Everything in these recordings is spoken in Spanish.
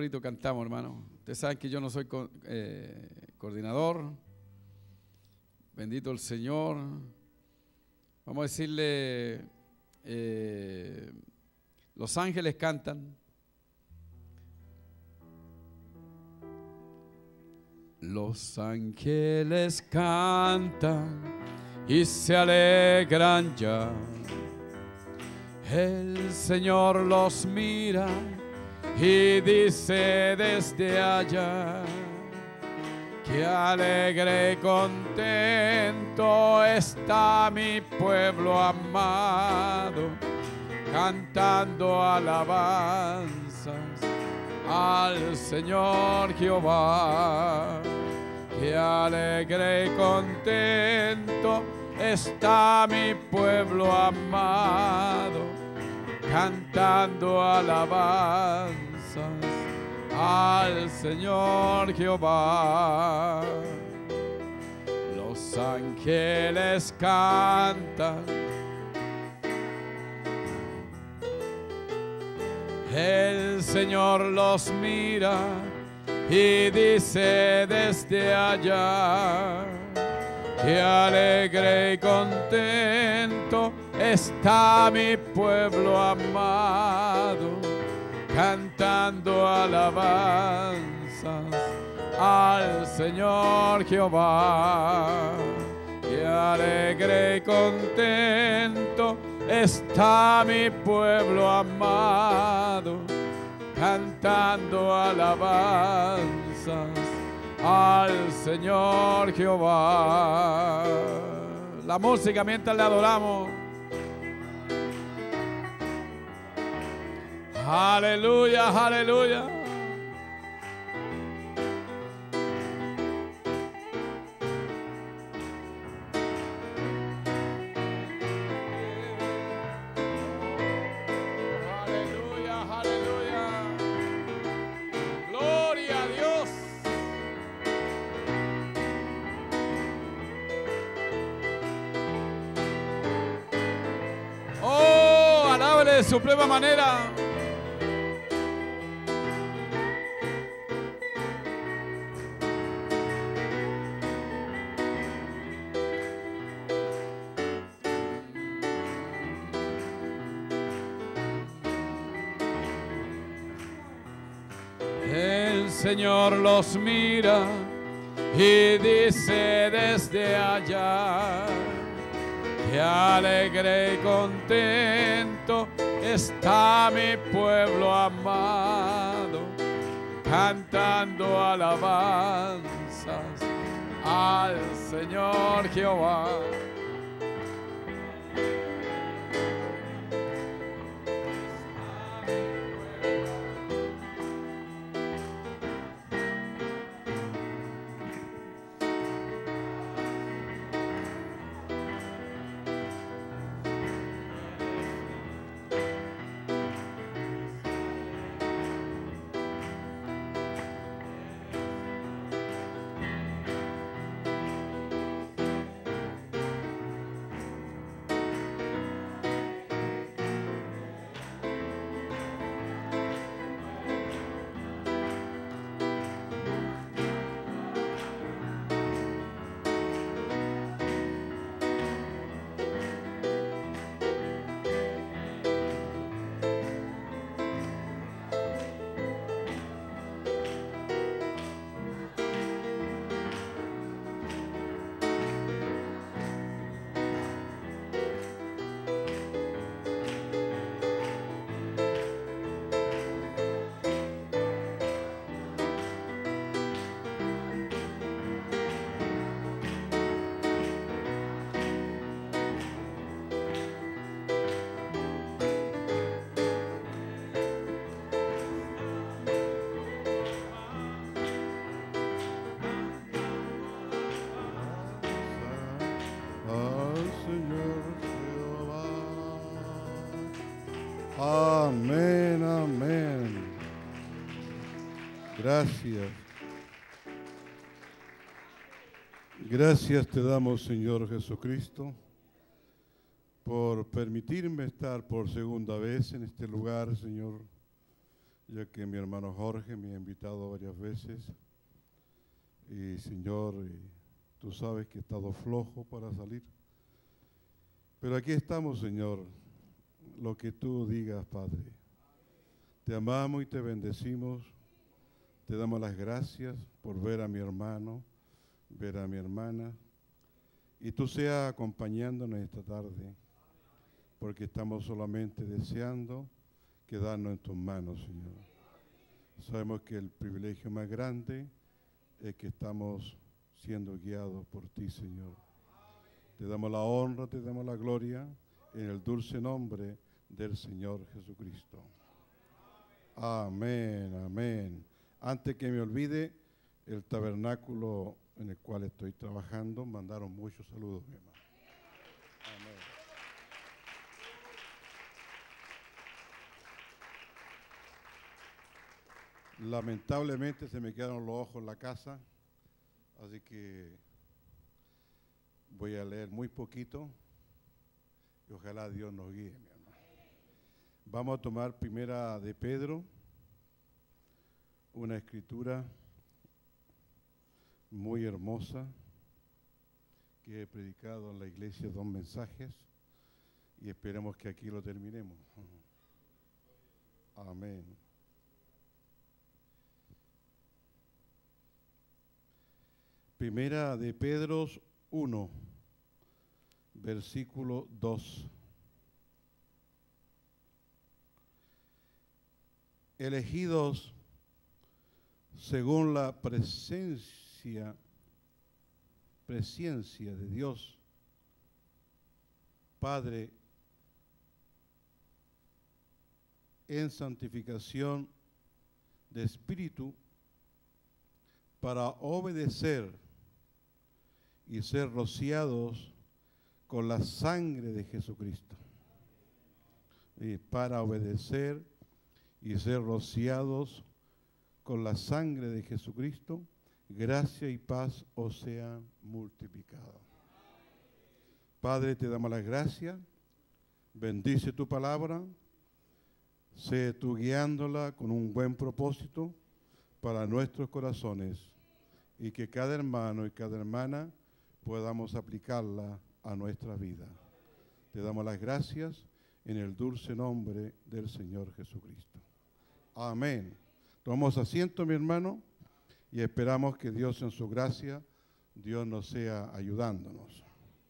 corito cantamos, hermano. Ustedes saben que yo no soy coordinador. Bendito el Señor. Vamos a decirle, los ángeles cantan. Los ángeles cantan y se alegran ya. El Señor los mira y dice desde allá: qué alegre y contento está mi pueblo amado, cantando alabanzas al Señor Jehová. Qué alegre y contento está mi pueblo amado, cantando alabanzas al Señor Jehová. Los ángeles cantan, el Señor los mira y dice desde allá: qué alegre y contento está mi pueblo amado, cantando alabanzas al Señor Jehová. Qué alegre y contento está mi pueblo amado, cantando alabanzas al Señor Jehová. La música mientras le adoramos. Aleluya, aleluya. De suprema manera. El Señor los mira y dice desde allá: qué alegre y contento está mi pueblo amado, cantando alabanzas al Señor Jehová. Amén, amén. Gracias. Gracias te damos, Señor Jesucristo, por permitirme estar por segunda vez en este lugar, Señor, ya que mi hermano Jorge me ha invitado varias veces. Y Señor, tú sabes que he estado flojo para salir. Pero aquí estamos, Señor, lo que tú digas, Padre. Te amamos y te bendecimos. Te damos las gracias por ver a mi hermano, ver a mi hermana. Y tú seas acompañándonos esta tarde, porque estamos solamente deseando quedarnos en tus manos, Señor. Sabemos que el privilegio más grande es que estamos siendo guiados por ti, Señor. Te damos la honra, te damos la gloria en el dulce nombre del Señor Jesucristo. Amén, amén. Antes que me olvide, el tabernáculo en el cual estoy trabajando, mandaron muchos saludos, mi hermano. Amén. Lamentablemente se me quedaron los ojos en la casa, así que voy a leer muy poquito y ojalá Dios nos guíe, mi hermano. Vamos a tomar primera de Pedro, una escritura muy hermosa que he predicado en la iglesia, 2 mensajes, y esperemos que aquí lo terminemos. Amén. Primera de Pedro 1, versículo 2. Elegidos según la presciencia de Dios, Padre, en santificación de espíritu, para obedecer y ser rociados con la sangre de Jesucristo. Y para obedecer y ser rociados con la sangre de Jesucristo, gracia y paz os sean multiplicadas. Padre, te damos las gracias, bendice tu palabra, sé tú guiándola con un buen propósito para nuestros corazones y que cada hermano y cada hermana podamos aplicarla a nuestra vida. Te damos las gracias en el dulce nombre del Señor Jesucristo. Amén. Tomamos asiento, mi hermano, y esperamos que Dios en su gracia, Dios nos sea ayudándonos.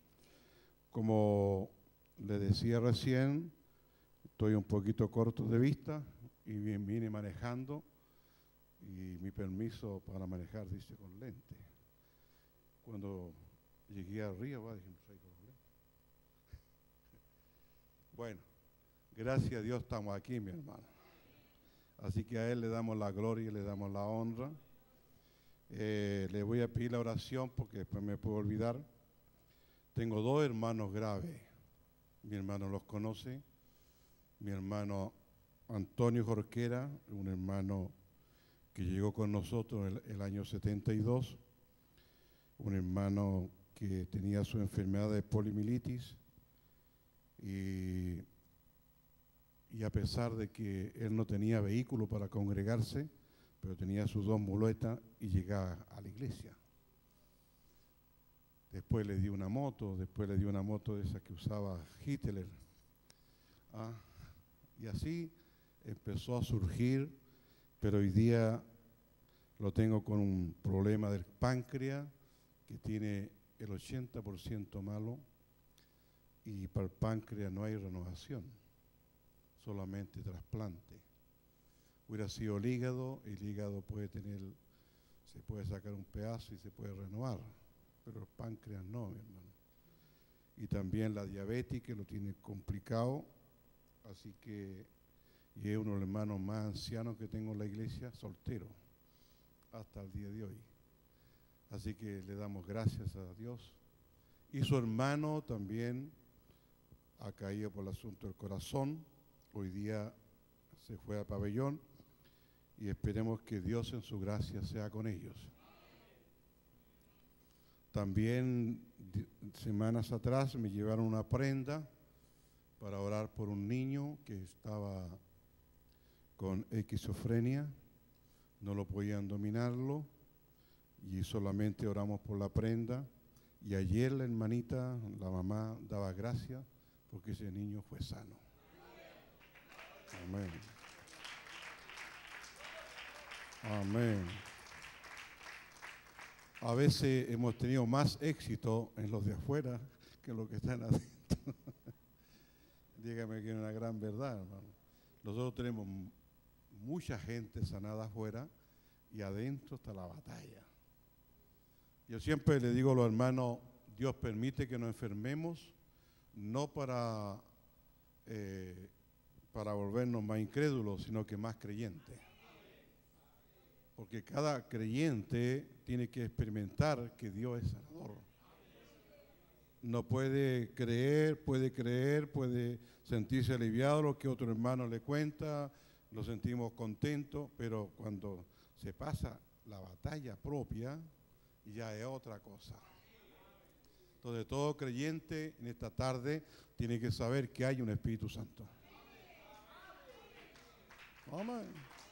Como le decía recién, estoy un poquito corto de vista y vine manejando y mi permiso para manejar dice con lente. Cuando llegué arriba, dije, no traigo los lentes. Bueno, gracias a Dios estamos aquí, mi hermano. Así que a Él le damos la gloria y le damos la honra. Le voy a pedir la oración porque después me puedo olvidar. Tengo 2 hermanos graves. Mi hermano los conoce. Mi hermano Antonio Jorquera, un hermano que llegó con nosotros el año 72. Un hermano que tenía su enfermedad de poliomielitis y a pesar de que él no tenía vehículo para congregarse, pero tenía sus 2 muletas y llegaba a la iglesia. Después le dio una moto, de esa que usaba Hitler. Y así empezó a surgir, pero hoy día lo tengo con un problema del páncreas que tiene el 80% malo y para el páncreas no hay renovación, solamente trasplante. Hubiera sido el hígado puede se puede sacar un pedazo y se puede renovar, pero el páncreas no, mi hermano. Y también la diabetes que lo tiene complicado, así que y es uno de los hermanos más ancianos que tengo en la iglesia, soltero, hasta el día de hoy. Así que le damos gracias a Dios. Y su hermano también ha caído por el asunto del corazón. Hoy día se fue al pabellón y esperemos que Dios en su gracia sea con ellos. También semanas atrás me llevaron una prenda para orar por un niño que estaba con esquizofrenia, no lo podían dominarlo y solamente oramos por la prenda. Y ayer la hermanita, la mamá, daba gracias porque ese niño fue sano. Amén. Amén. A veces hemos tenido más éxito en los de afuera que en los que están adentro. Dígame que es una gran verdad, hermano. Nosotros tenemos mucha gente sanada afuera y adentro está la batalla. Yo siempre le digo a los hermanos, Dios permite que nos enfermemos, no para volvernos más incrédulos, sino que más creyentes. Porque cada creyente tiene que experimentar que Dios es sanador. No puede creer, puede sentirse aliviado lo que otro hermano le cuenta, lo sentimos contentos, pero cuando se pasa la batalla propia, ya es otra cosa. Entonces todo creyente en esta tarde tiene que saber que hay un Espíritu Santo. Amén.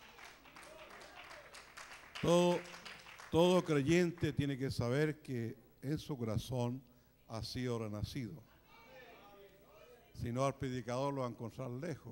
Todo creyente tiene que saber que en su corazón ha sido renacido. Si no, al predicador lo va a encontrar lejos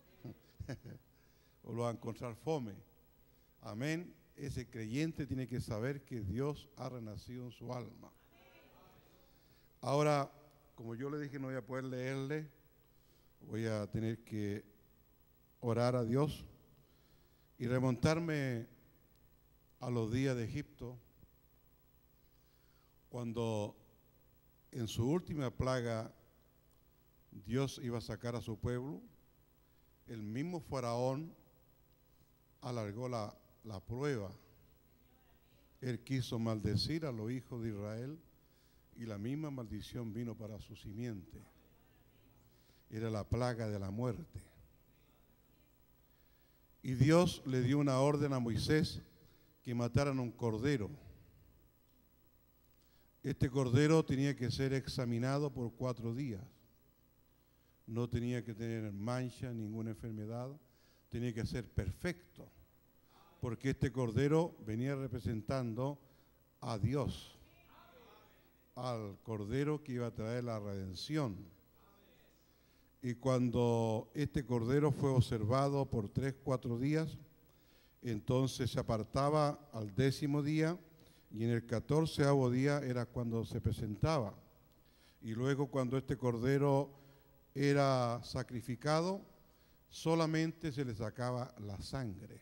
o lo va a encontrar fome. Amén. Ese creyente tiene que saber que Dios ha renacido en su alma. Ahora, como yo le dije, no voy a poder leerle, voy a tener que orar a Dios y remontarme a los días de Egipto, cuando en su última plaga Dios iba a sacar a su pueblo. El mismo faraón alargó la prueba. Él quiso maldecir a los hijos de Israel y la misma maldición vino para su simiente. Era la plaga de la muerte. Y Dios le dio una orden a Moisés que mataran un cordero. Este cordero tenía que ser examinado por 4 días. No tenía que tener mancha, ninguna enfermedad. Tenía que ser perfecto. Porque este cordero venía representando a Dios, al cordero que iba a traer la redención. Y cuando este cordero fue observado por 3-4 días, entonces se apartaba al 10º día y en el 14º día era cuando se presentaba. Y luego cuando este cordero era sacrificado, solamente se le sacaba la sangre.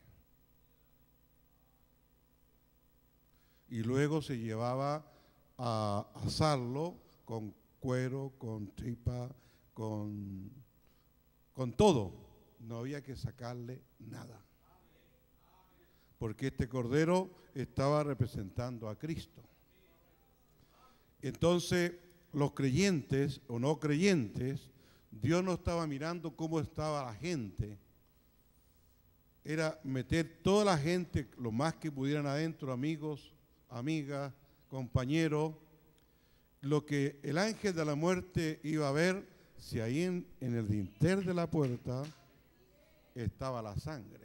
Y luego se llevaba a asarlo con cuero, con tripa, con todo. No había que sacarle nada. Porque este cordero estaba representando a Cristo. Entonces, los creyentes o no creyentes, Dios no estaba mirando cómo estaba la gente. Era meter toda la gente, lo más que pudieran adentro, amigos, amigas, compañeros. Lo que el ángel de la muerte iba a ver, si ahí en el dintel de la puerta estaba la sangre.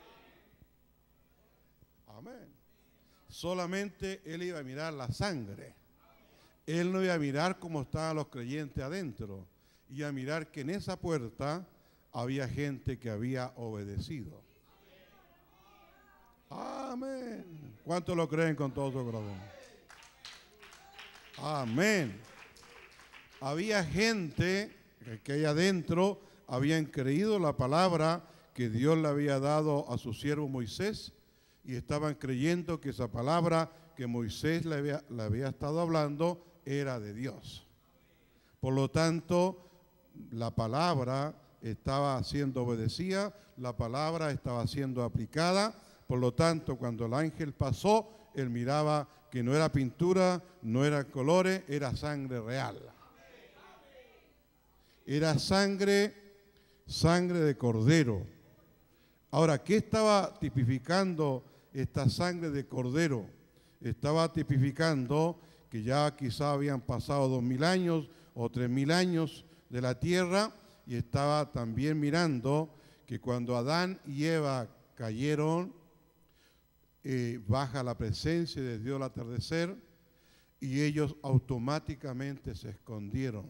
Amén. Solamente él iba a mirar la sangre. Él no iba a mirar cómo estaban los creyentes adentro. Iba a mirar que en esa puerta había gente que había obedecido. Amén. ¿Cuántos lo creen con todo su corazón? Amén. Había gente que ahí adentro habían creído la palabra que Dios le había dado a su siervo Moisés y estaban creyendo que esa palabra que Moisés le había estado hablando era de Dios. Por lo tanto, la palabra estaba siendo obedecida, la palabra estaba siendo aplicada. Por lo tanto, cuando el ángel pasó, él miraba que no era pintura, no eran colores, era sangre real. Era sangre de cordero. Ahora, ¿qué estaba tipificando esta sangre de cordero? Estaba tipificando que ya quizá habían pasado 2000 años o 3000 años de la tierra y estaba también mirando que cuando Adán y Eva cayeron, baja la presencia de Dios al atardecer y ellos automáticamente se escondieron.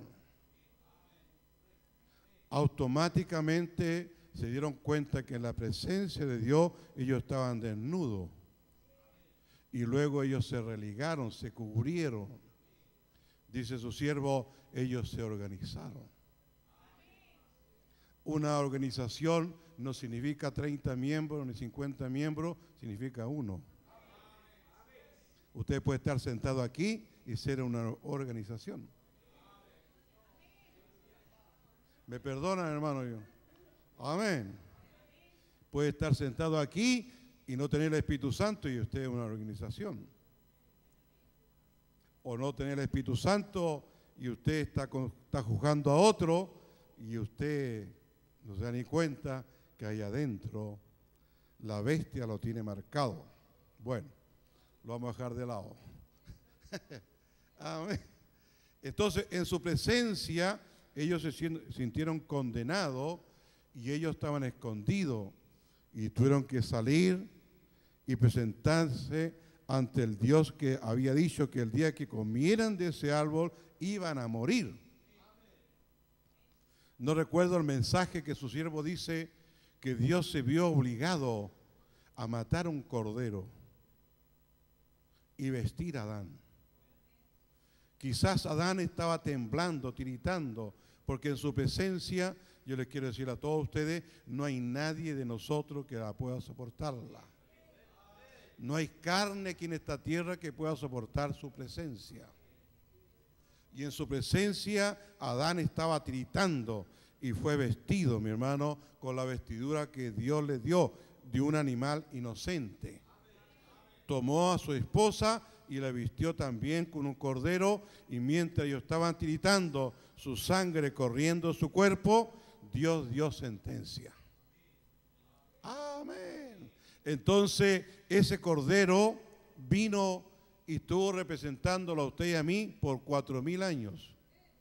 Automáticamente se dieron cuenta que en la presencia de Dios ellos estaban desnudos. Y luego ellos se religaron, se cubrieron. Dice su siervo, ellos se organizaron. Una organización no significa 30 miembros ni 50 miembros, significa uno. Usted puede estar sentado aquí y ser una organización. ¿Me perdonan, hermano? Yo. Amén. Puede estar sentado aquí y no tener el Espíritu Santo y usted es una organización. O no tener el Espíritu Santo y usted está juzgando a otro y usted no se da ni cuenta que ahí adentro la bestia lo tiene marcado. Bueno, lo vamos a dejar de lado. Amén. Entonces, en su presencia, ellos se sintieron condenados y ellos estaban escondidos y tuvieron que salir y presentarse ante el Dios que había dicho que el día que comieran de ese árbol iban a morir. No recuerdo el mensaje que su siervo dice que Dios se vio obligado a matar un cordero y vestir a Adán. Quizás Adán estaba temblando, tiritando, porque en su presencia, yo les quiero decir a todos ustedes, no hay nadie de nosotros que la pueda soportarla. No hay carne aquí en esta tierra que pueda soportar su presencia. Y en su presencia Adán estaba tiritando y fue vestido, mi hermano, con la vestidura que Dios le dio de un animal inocente. Tomó a su esposa y la vistió también con un cordero, y mientras ellos estaban tiritando, su sangre corriendo su cuerpo, Dios dio sentencia. Amén. Entonces ese cordero vino y estuvo representándolo a usted y a mí por 4000 años.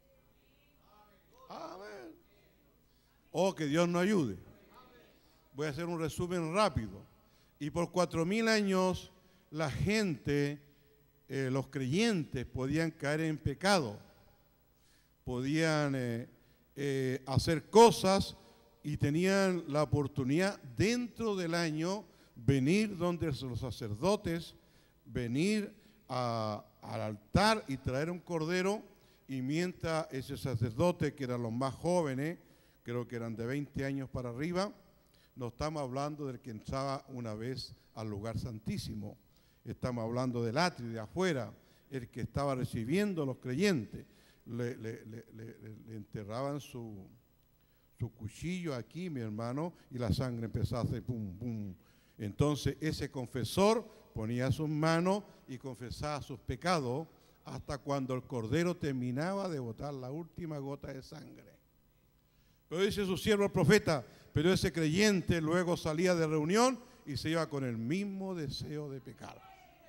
Amén. Oh, que Dios nos ayude. Voy a hacer un resumen rápido. Y por 4000 años la gente, los creyentes podían caer en pecado, podían hacer cosas y tenían la oportunidad dentro del año venir donde los sacerdotes, venir al altar y traer un cordero, y mientras ese sacerdote, que eran los más jóvenes, creo que eran de 20 años para arriba, no estamos hablando del que entraba una vez al lugar santísimo, estamos hablando del atrio de afuera, el que estaba recibiendo a los creyentes, le enterraban su cuchillo aquí, mi hermano, y la sangre empezaba a hacer pum, pum. Entonces ese confesor ponía sus manos y confesaba sus pecados hasta cuando el cordero terminaba de botar la última gota de sangre. Pero dice su siervo el profeta, pero ese creyente luego salía de reunión y se iba con el mismo deseo de pecar.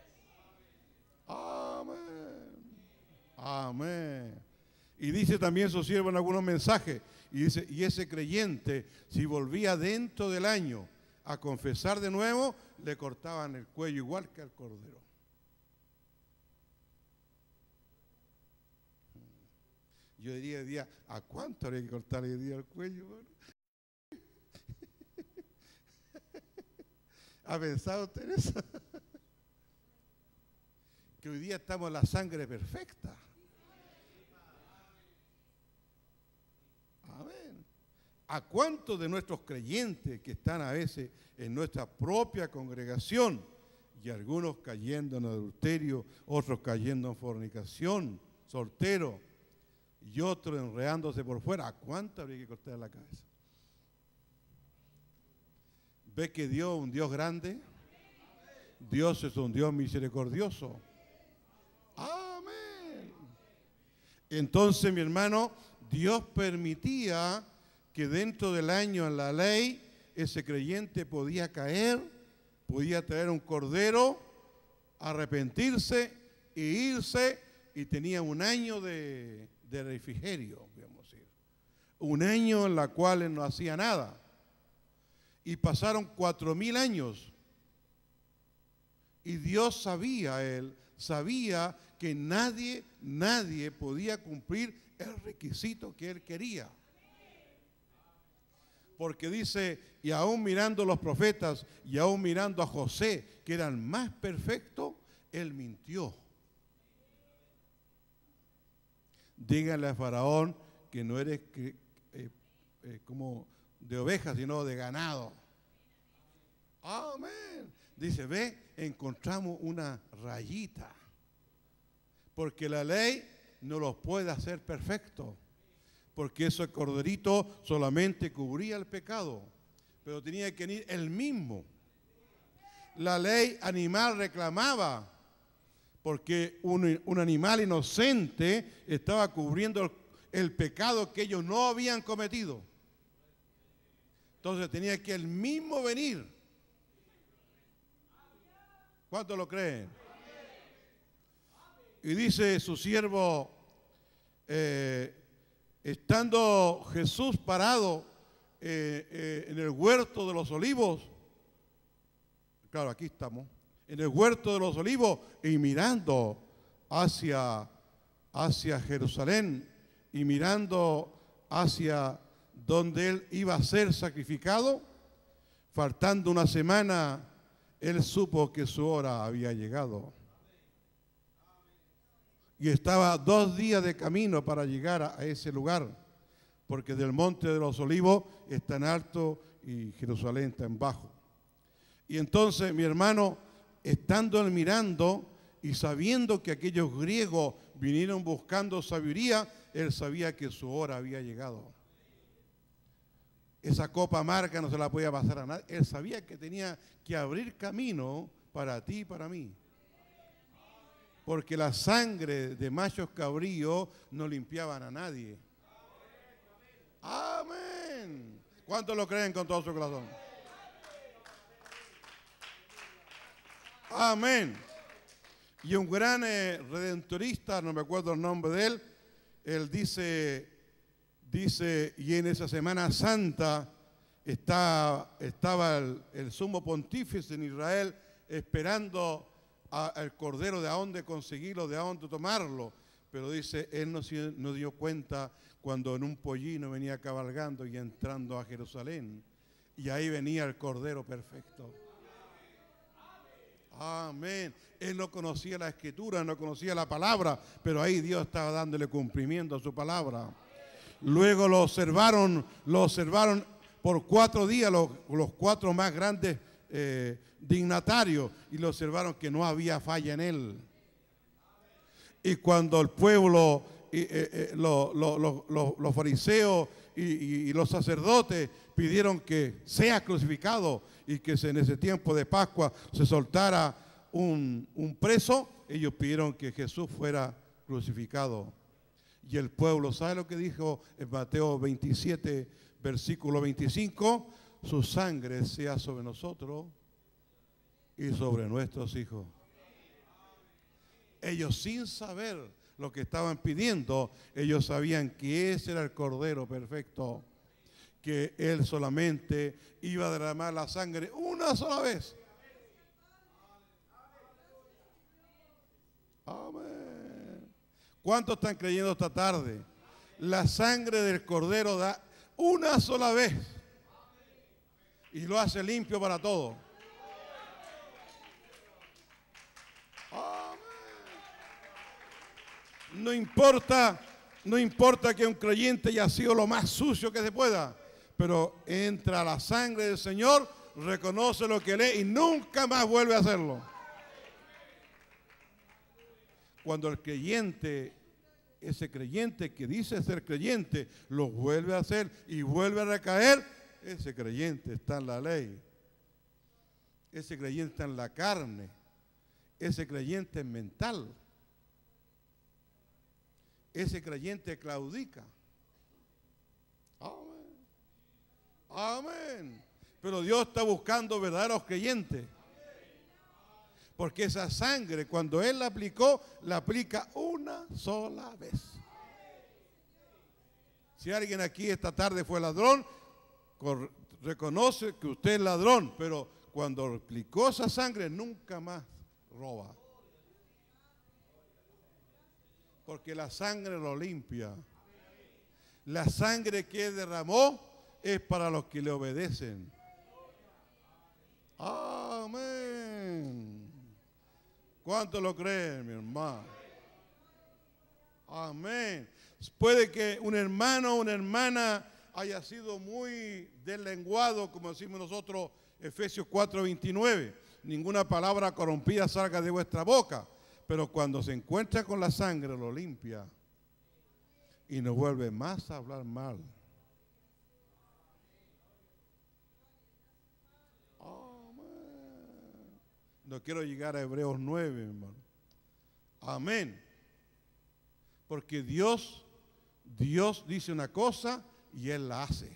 Amén. Amén. Y dice también su siervo en algunos mensajes, y dice, y ese creyente, si volvía dentro del año a confesar de nuevo, le cortaban el cuello igual que al cordero. Yo diría, ¿a cuánto habría que cortarle hoy día el cuello? Bueno? ¿Ha pensado usted en eso? Que hoy día estamos en la sangre perfecta. Amén. ¿A cuántos de nuestros creyentes que están a veces en nuestra propia congregación, y algunos cayendo en adulterio, otros cayendo en fornicación, soltero, y otros enredándose por fuera, ¿a cuánto habría que cortar la cabeza? ¿Ve que Dios es un Dios grande? Dios es un Dios misericordioso. Amén. Entonces, mi hermano, Dios permitía que dentro del año en la ley ese creyente podía caer, podía traer un cordero, arrepentirse e irse, y tenía un año de refrigerio, digamos así. Un año en el cual él no hacía nada. Y pasaron 4000 años. Y Dios sabía que nadie podía cumplir el requisito que Él quería. Porque dice, y aún mirando los profetas, y aún mirando a José, que era el más perfecto, Él mintió. Díganle a Faraón que no eres como de ovejas, sino de ganado. Amén. Dice, ve, encontramos una rayita. Porque la ley no los puede hacer perfectos. Porque ese corderito solamente cubría el pecado. Pero tenía que ir él mismo. La ley animal reclamaba. Porque un animal inocente estaba cubriendo el pecado que ellos no habían cometido. Entonces tenía que él mismo venir. ¿Cuántos lo creen? Y dice su siervo, estando Jesús parado en el huerto de los olivos, claro, aquí estamos, en el huerto de los olivos y mirando hacia Jerusalén y mirando hacia donde él iba a ser sacrificado, faltando una semana, él supo que su hora había llegado. Y estaba 2 días de camino para llegar a ese lugar, porque del monte de los olivos está en alto y Jerusalén está en bajo. Y entonces, mi hermano, estando él mirando y sabiendo que aquellos griegos vinieron buscando sabiduría, él sabía que su hora había llegado. Esa copa amarga no se la podía pasar a nadie. Él sabía que tenía que abrir camino para ti y para mí. Porque la sangre de machos cabríos no limpiaban a nadie. Amén. ¿Cuántos lo creen con todo su corazón? Amén. Y un gran redentorista, no me acuerdo el nombre de él dice, y en esa Semana Santa estaba el sumo pontífice en Israel esperando al cordero de a dónde conseguirlo, de a dónde tomarlo. Pero dice, él no dio cuenta cuando en un pollino venía cabalgando y entrando a Jerusalén. Y ahí venía el cordero perfecto. Amén. Él no conocía la escritura, no conocía la palabra, pero ahí Dios estaba dándole cumplimiento a su palabra. Luego lo observaron por 4 días los 4 más grandes dignatarios y lo observaron que no había falla en él. Y cuando el pueblo, los fariseos y los sacerdotes pidieron que sea crucificado y que en ese tiempo de Pascua se soltara un preso, ellos pidieron que Jesús fuera crucificado. Y el pueblo, ¿sabe lo que dijo en Mateo 27, versículo 25? Su sangre sea sobre nosotros y sobre nuestros hijos. Ellos, sin saber lo que estaban pidiendo, ellos sabían que ese era el Cordero perfecto, que Él solamente iba a derramar la sangre una sola vez. Amén. ¿Cuántos están creyendo esta tarde? La sangre del Cordero da una sola vez y lo hace limpio para todo. No importa que un creyente haya sido lo más sucio que se pueda, pero entra la sangre del Señor, reconoce lo que lee y nunca más vuelve a hacerlo. Cuando el creyente, ese creyente que dice ser creyente, lo vuelve a hacer y vuelve a recaer, ese creyente está en la ley. Ese creyente está en la carne. Ese creyente es mental. Ese creyente claudica. Amén. Amén. Pero Dios está buscando verdaderos creyentes. Porque esa sangre, cuando Él la aplicó, la aplica una sola vez. Si alguien aquí esta tarde fue ladrón, reconoce que usted es ladrón, pero cuando aplicó esa sangre nunca más roba. Porque la sangre lo limpia. La sangre que derramó es para los que le obedecen. Amén. ¿Cuánto lo creen, mi hermano? Amén. Puede que un hermano o una hermana haya sido muy deslenguado, como decimos nosotros, Efesios 4:29. Ninguna palabra corrompida salga de vuestra boca, pero cuando se encuentra con la sangre lo limpia y no vuelve más a hablar mal. Amén. No quiero llegar a Hebreos 9, hermano. Amén. Porque Dios dice una cosa y Él la hace.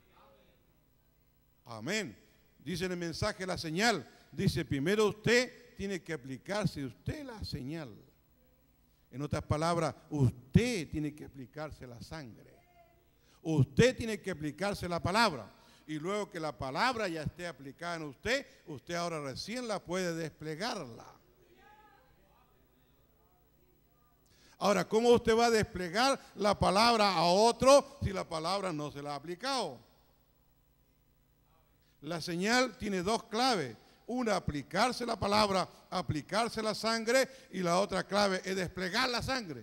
Amén. Dice en el mensaje la señal. Dice, primero usted tiene que aplicarse usted la señal. En otras palabras, usted tiene que aplicarse la sangre. Usted tiene que aplicarse la palabra. Y luego que la palabra ya esté aplicada en usted, usted ahora recién la puede desplegarla. Ahora, ¿cómo usted va a desplegar la palabra a otro si la palabra no se la ha aplicado? La señal tiene dos claves. Una, aplicarse la palabra, aplicarse la sangre, y la otra clave es desplegar la sangre.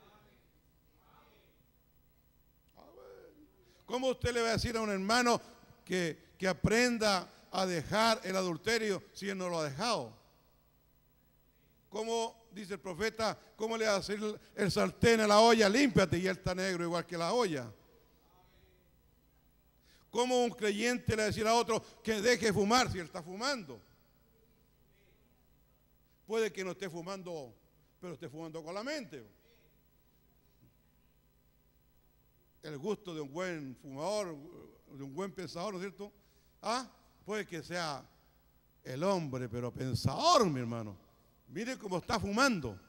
¿Cómo usted le va a decir a un hermano que aprenda a dejar el adulterio si él no lo ha dejado? ¿Cómo, dice el profeta, cómo le va a decir el sartén a la olla, límpiate, y él está negro igual que la olla? ¿Cómo un creyente le va a decir a otro que deje fumar si él está fumando? Puede que no esté fumando, pero esté fumando con la mente. El gusto de un buen fumador, de un buen pensador, ¿no es cierto? Puede que sea el hombre, pero pensador, mi hermano. Mire cómo está fumando.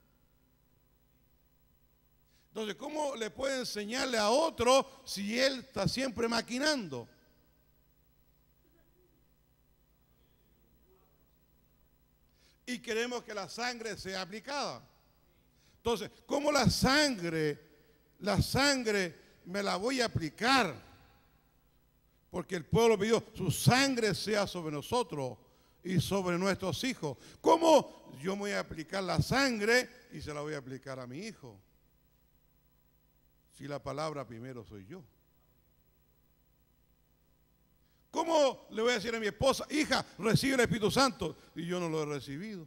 Entonces, ¿cómo le puede enseñarle a otro si él está siempre maquinando? Y queremos que la sangre sea aplicada. Entonces, ¿cómo la sangre me la voy a aplicar? Porque el pueblo pidió, su sangre sea sobre nosotros y sobre nuestros hijos. ¿Cómo yo me voy a aplicar la sangre y se la voy a aplicar a mi hijo? Si la palabra primero soy yo. ¿Cómo le voy a decir a mi esposa, hija, recibe el Espíritu Santo, y yo no lo he recibido?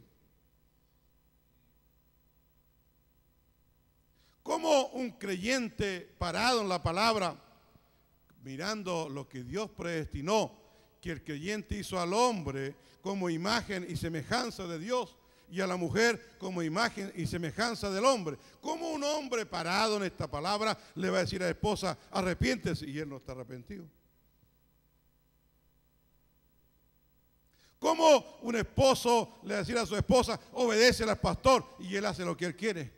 ¿Cómo un creyente parado en la palabra, mirando lo que Dios predestinó, que el creyente hizo al hombre como imagen y semejanza de Dios, y a la mujer como imagen y semejanza del hombre? ¿Cómo un hombre parado en esta palabra le va a decir a la esposa, arrepiéntese, y él no está arrepentido? ¿Cómo un esposo le va a decir a su esposa, obedece al pastor, y él hace lo que él quiere?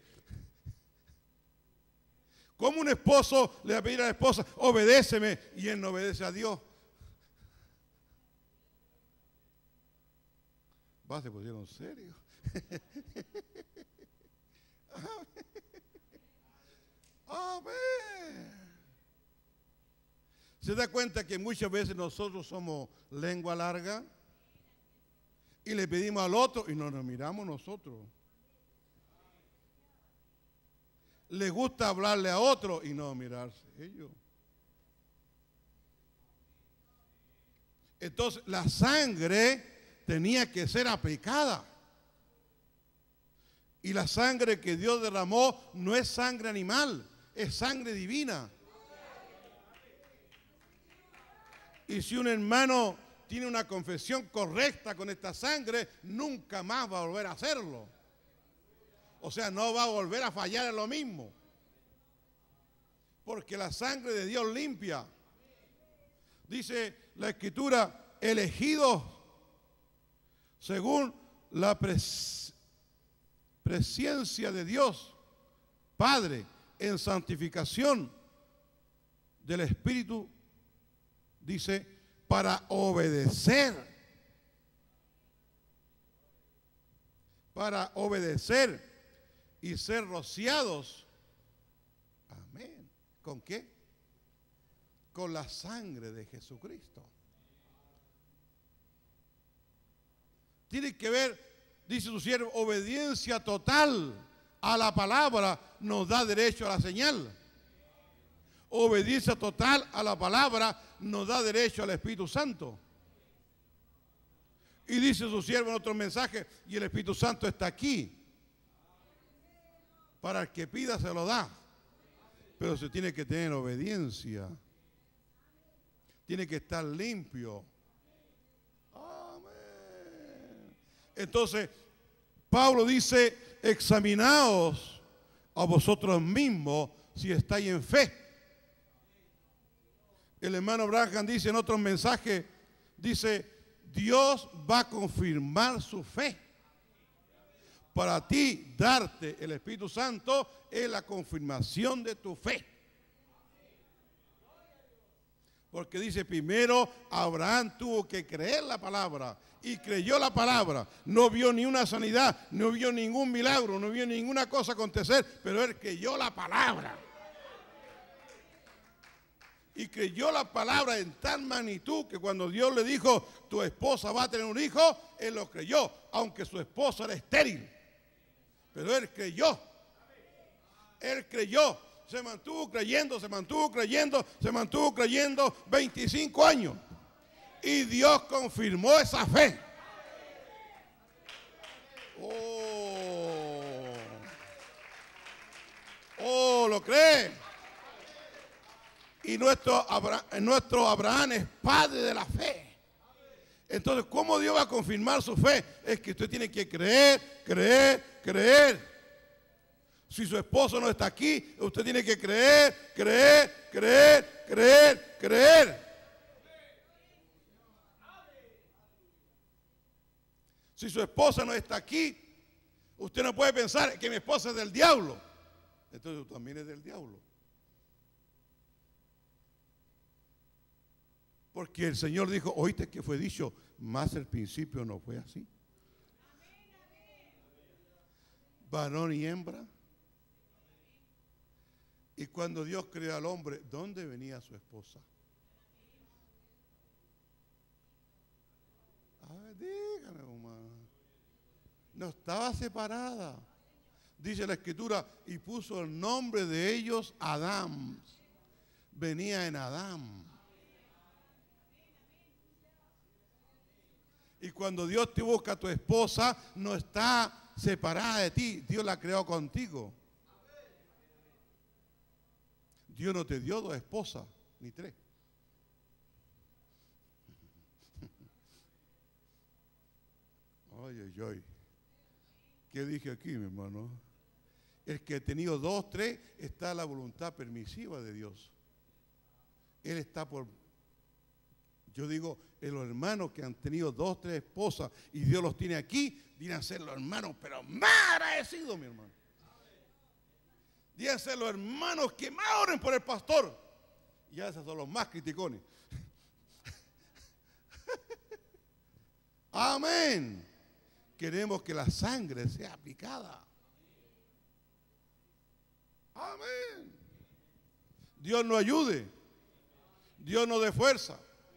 ¿Cómo un esposo le va a pedir a la esposa, obedéceme, y él no obedece a Dios? Se pusieron serios. Amén. ¿Se da cuenta que muchas veces nosotros somos lengua larga? Y le pedimos al otro y no nos miramos nosotros. Le gusta hablarle a otro y no mirarse ellos. Entonces la sangre tenía que ser aplicada. Y la sangre que Dios derramó no es sangre animal, es sangre divina. Y si un hermano tiene una confesión correcta con esta sangre, nunca más va a volver a hacerlo. O sea, no va a volver a fallar en lo mismo. Porque la sangre de Dios limpia. Dice la Escritura, elegidos según la presencia de Dios, Padre, en santificación del Espíritu, dice, para obedecer. Para obedecer y ser rociados. Amén. ¿Con qué? Con la sangre de Jesucristo. Tiene que ver, dice su siervo, obediencia total a la palabra nos da derecho a la señal. Obediencia total a la palabra nos da derecho al Espíritu Santo. Y dice su siervo en otro mensaje, y el Espíritu Santo está aquí. Para el que pida se lo da. Pero se tiene que tener obediencia. Tiene que estar limpio. Amén. Entonces, Pablo dice, examinaos a vosotros mismos si estáis en fe. El hermano Branham dice en otro mensaje, dice, Dios va a confirmar su fe. Para ti, darte el Espíritu Santo es la confirmación de tu fe. Porque dice, primero Abraham tuvo que creer la palabra y creyó la palabra. No vio ni una sanidad, no vio ningún milagro, no vio ninguna cosa acontecer, pero él creyó la palabra. Y creyó la palabra en tal magnitud que cuando Dios le dijo, tu esposa va a tener un hijo, él lo creyó, aunque su esposa era estéril. Pero él creyó. Él creyó. Se mantuvo creyendo, se mantuvo creyendo, se mantuvo creyendo 25 años. Y Dios confirmó esa fe. Oh, ¿lo cree? Y nuestro Abraham es padre de la fe. Entonces, ¿cómo Dios va a confirmar su fe? Es que usted tiene que creer, creer, creer. Si su esposo no está aquí, usted tiene que creer, creer, creer, creer, creer. Si su esposa no está aquí, usted no puede pensar que mi esposa es del diablo. Entonces tú también eres del diablo. Porque el Señor dijo, oíste que fue dicho, más el principio no fue así. Varón y hembra. Y cuando Dios creó al hombre, ¿dónde venía su esposa? Ay, dígame, hermano. No estaba separada. Dice la Escritura, y puso el nombre de ellos Adán. Venía en Adán. Y cuando Dios te busca a tu esposa, no está separada de ti. Dios la creó contigo. Dios no te dio 2 esposas, ni 3. Ay, ay, ay. ¿Qué dije aquí, mi hermano? El que ha tenido 2, 3, está la voluntad permisiva de Dios. Él está por... Yo digo, los hermanos que han tenido 2, 3 esposas y Dios los tiene aquí, vienen a ser los hermanos, pero más agradecidos, mi hermano. Vienen a ser los hermanos que más oren por el pastor. Y esos son los más criticones. Amén. Queremos que la sangre sea aplicada. Amén. Dios nos ayude. Dios nos dé fuerza.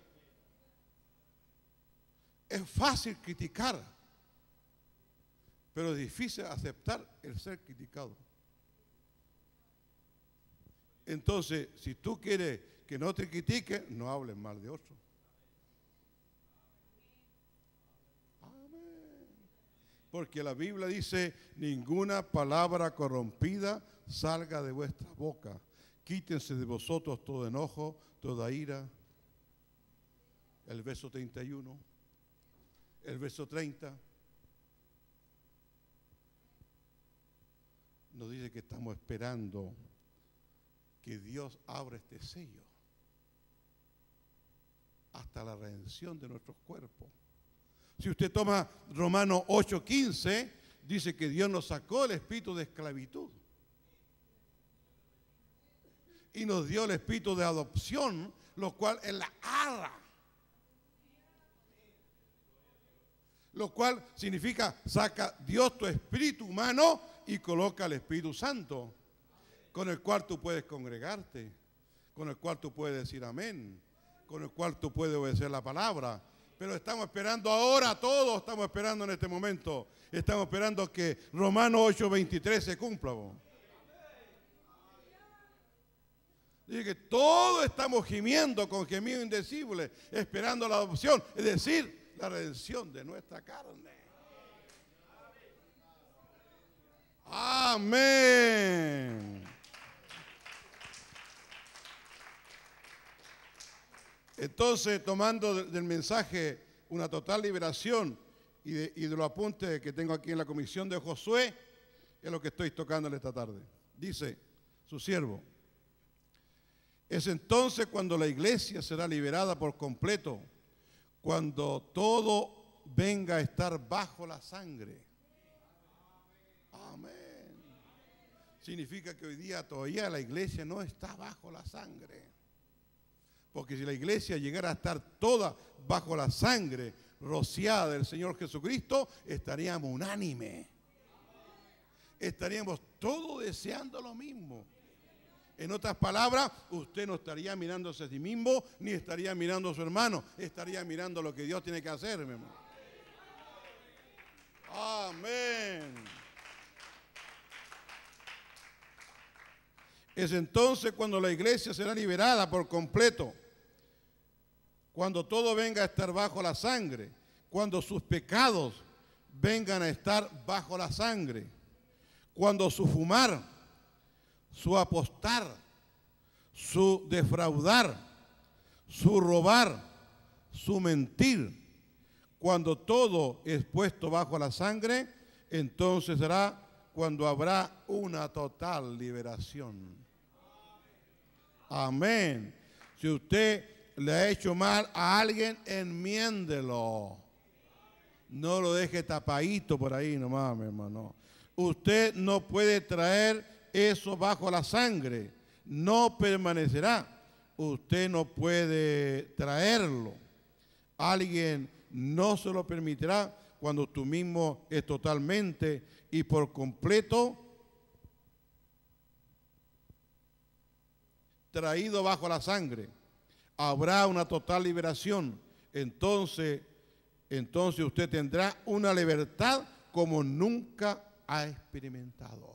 Es fácil criticar, pero es difícil aceptar el ser criticado. Entonces, si tú quieres que no te critique, no hables mal de otro. Amén. Porque la Biblia dice, ninguna palabra corrompida salga de vuestra boca. Quítense de vosotros todo enojo, toda ira. El verso 31. El verso 30 nos dice que estamos esperando que Dios abra este sello hasta la redención de nuestros cuerpos. Si usted toma Romanos 8:15, dice que Dios nos sacó el espíritu de esclavitud y nos dio el espíritu de adopción, lo cual es la arra Lo cual significa, saca Dios tu espíritu humano y coloca el Espíritu Santo, con el cual tú puedes congregarte, con el cual tú puedes decir amén, con el cual tú puedes obedecer la palabra. Pero estamos esperando ahora, todos estamos esperando en este momento, estamos esperando que Romanos 8:23 se cumpla. Dice que todos estamos gimiendo con gemido indecible, esperando la adopción, es decir, la redención de nuestra carne. Amén. Entonces, tomando del mensaje una total liberación y de los apuntes que tengo aquí en la comisión de Josué, es lo que estoy tocando esta tarde. Dice su siervo: es entonces cuando la iglesia será liberada por completo, cuando todo venga a estar bajo la sangre. Amén. Significa que hoy día todavía la iglesia no está bajo la sangre. Porque si la iglesia llegara a estar toda bajo la sangre rociada del Señor Jesucristo, estaríamos unánime. Estaríamos todos deseando lo mismo. En otras palabras, usted no estaría mirándose a sí mismo, ni estaría mirando a su hermano. Estaría mirando lo que Dios tiene que hacer, mi hermano. Amén. Es entonces cuando la iglesia será liberada por completo, cuando todo venga a estar bajo la sangre, cuando sus pecados vengan a estar bajo la sangre, cuando su fumar, su apostar, su defraudar, su robar, su mentir, cuando todo es puesto bajo la sangre, entonces será cuando habrá una total liberación. Amén. Si usted le ha hecho mal a alguien, enmiéndelo. No lo deje tapadito por ahí nomás, mi hermano. Usted no puede traer eso bajo la sangre. No permanecerá. Usted no puede traerlo. Alguien no se lo permitirá cuando tú mismo es totalmente y por completo traído bajo la sangre. Habrá una total liberación. Entonces usted tendrá una libertad como nunca ha experimentado.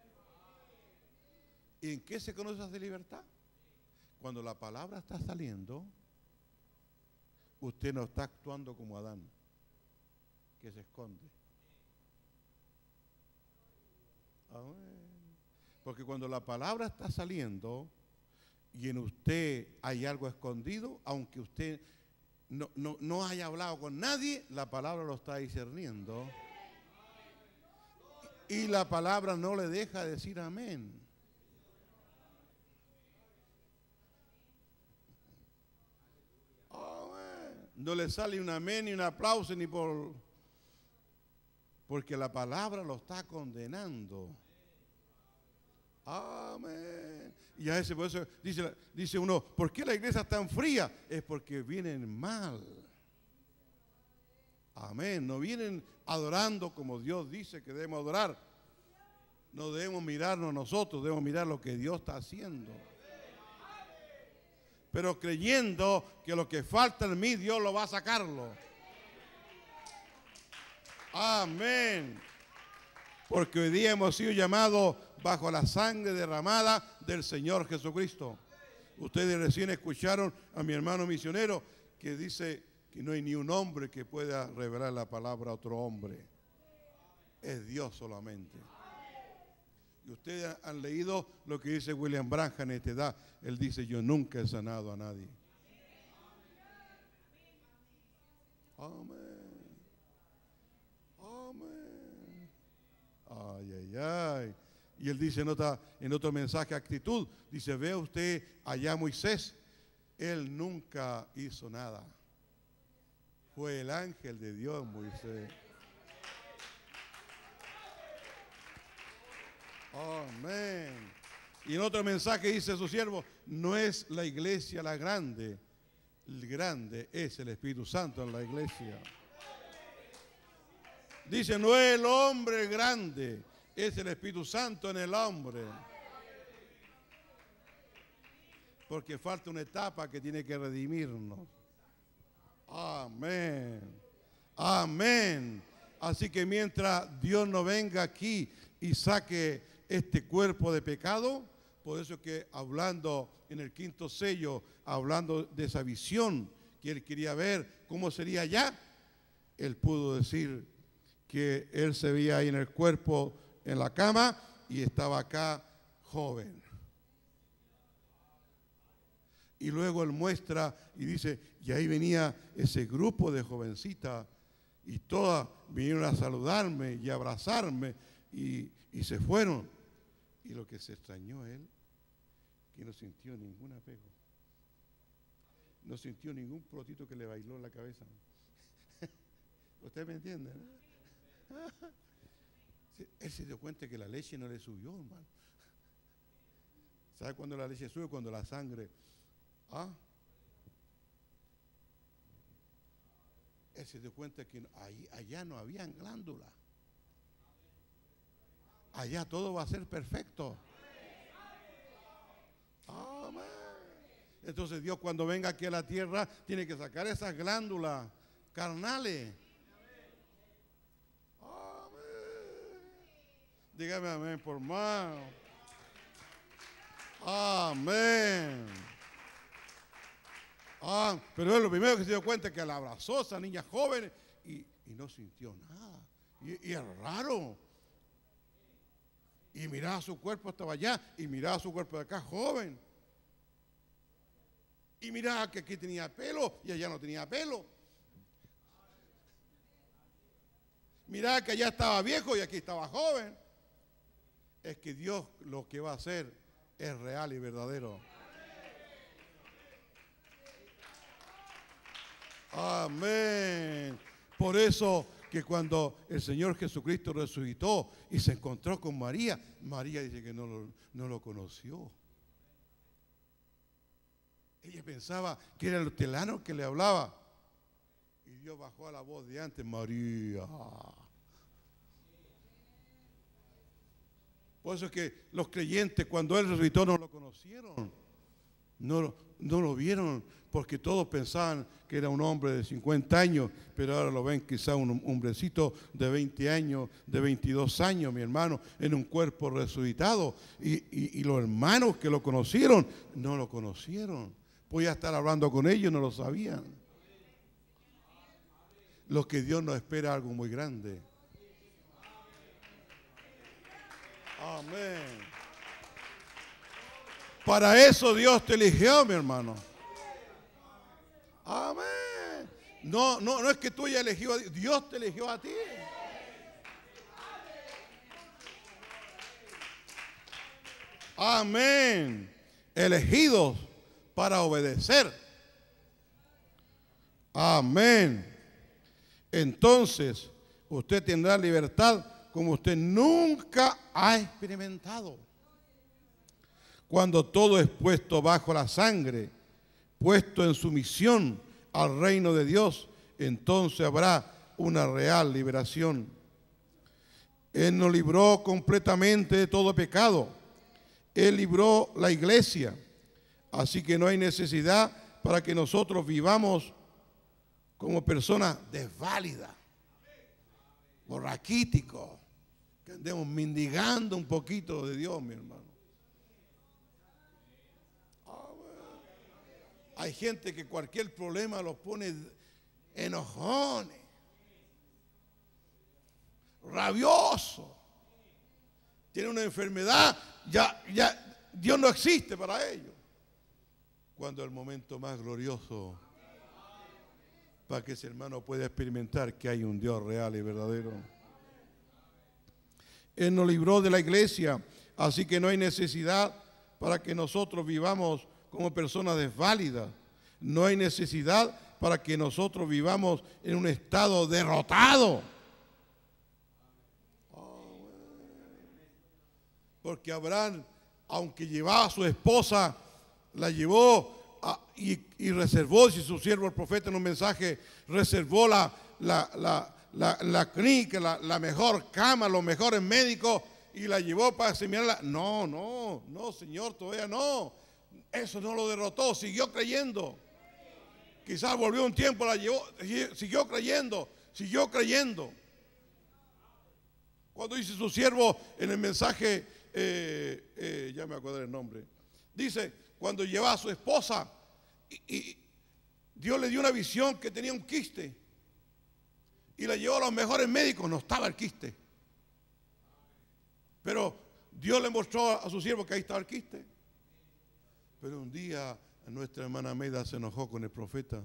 ¿Y en qué se conoce esa libertad? Cuando la palabra está saliendo, usted no está actuando como Adán, que se esconde. Porque cuando la palabra está saliendo y en usted hay algo escondido, aunque usted no haya hablado con nadie, la palabra lo está discerniendo. Y la palabra no le deja decir amén. No le sale un amén ni un aplauso ni porque la palabra lo está condenando. Amén. Y a veces por eso dice uno, ¿por qué la iglesia es tan fría? Es porque vienen mal. Amén. No vienen adorando como Dios dice que debemos adorar. No debemos mirarnos nosotros, debemos mirar lo que Dios está haciendo. Pero creyendo que lo que falta en mí, Dios lo va a sacarlo. Amén. Porque hoy día hemos sido llamados bajo la sangre derramada del Señor Jesucristo. Ustedes recién escucharon a mi hermano misionero que dice que no hay ni un hombre que pueda revelar la palabra a otro hombre. Es Dios solamente. Y ustedes han leído lo que dice William Branham en esta edad. Él dice, yo nunca he sanado a nadie. Amén. Amén. Ay, ay, ay. Y él dice en otro mensaje, actitud, dice, ve usted allá a Moisés, él nunca hizo nada. Fue el ángel de Dios, Moisés. Amén. Y en otro mensaje dice su siervo, no es la iglesia la grande, el grande es el Espíritu Santo en la iglesia. Dice, no es el hombre grande, es el Espíritu Santo en el hombre. Porque falta una etapa que tiene que redimirnos. Amén. Amén. Así que mientras Dios no venga aquí y saque este cuerpo de pecado, por eso es que hablando en el quinto sello, hablando de esa visión que él quería ver cómo sería allá, él pudo decir que él se veía ahí en el cuerpo, en la cama, y estaba acá joven. Y luego él muestra y dice, y ahí venía ese grupo de jovencitas, y todas vinieron a saludarme y a abrazarme, y se fueron. Y lo que se extrañó él, que no sintió ningún apego. No sintió ningún protito que le bailó en la cabeza. ¿Usted me entiende? Él se dio cuenta que la leche no le subió, hermano. ¿Sabe cuándo la leche sube? Cuando la sangre... Él se dio cuenta que allá no habían glándulas. Allá todo va a ser perfecto. Amén. Entonces Dios cuando venga aquí a la tierra tiene que sacar esas glándulas carnales. Amén. Dígame amén por más. Amén. Pero él lo primero que se dio cuenta es que la abrazó a esa niña joven y no sintió nada. Y es raro. Y miraba su cuerpo, estaba allá, y miraba su cuerpo de acá, joven. Y miraba que aquí tenía pelo y allá no tenía pelo. Miraba que allá estaba viejo y aquí estaba joven. Es que Dios lo que va a hacer es real y verdadero. Amén. Por eso que cuando el Señor Jesucristo resucitó y se encontró con María, María dice que no lo conoció. Ella pensaba que era el hortelano que le hablaba. Y Dios bajó a la voz de antes, María. Por eso es que los creyentes cuando Él resucitó no lo conocieron. No lo vieron porque todos pensaban que era un hombre de 50 años, pero ahora lo ven quizá un hombrecito de 20 años, de 22 años, mi hermano, en un cuerpo resucitado. Y los hermanos que lo conocieron, no lo conocieron. Podía estar hablando con ellos, no lo sabían. Lo que Dios nos espera algo muy grande. Amén. Para eso Dios te eligió, mi hermano. Amén. No es que tú hayas elegido a Dios, Dios te eligió a ti. Amén. Elegidos para obedecer. Amén. Entonces, usted tendrá libertad como usted nunca ha experimentado. Cuando todo es puesto bajo la sangre, puesto en sumisión al reino de Dios, entonces habrá una real liberación. Él nos libró completamente de todo pecado. Él libró la iglesia. Así que no hay necesidad para que nosotros vivamos como personas desválidas, o raquíticos, que andemos mendigando un poquito de Dios, mi hermano. Hay gente que cualquier problema los pone enojones, rabiosos. Tiene una enfermedad, ya Dios no existe para ellos. Cuando el momento más glorioso para que ese hermano pueda experimentar que hay un Dios real y verdadero. Él nos libró de la iglesia, así que no hay necesidad para que nosotros vivamos como personas desválidas. No hay necesidad para que nosotros vivamos en un estado derrotado. Porque Abraham, aunque llevaba a su esposa, la llevó y reservó, si su siervo el profeta en un mensaje, reservó la clínica, la mejor cama, los mejores médicos y la llevó para examinarla. No, Señor, todavía no. Eso no lo derrotó, siguió creyendo. Quizás volvió un tiempo, la llevó, siguió creyendo. Cuando dice su siervo en el mensaje, ya me acuerdo el nombre, dice, cuando lleva a su esposa y Dios le dio una visión que tenía un quiste y la llevó a los mejores médicos, no estaba el quiste. Pero Dios le mostró a su siervo que ahí estaba el quiste. Pero un día nuestra hermana Meida se enojó con el profeta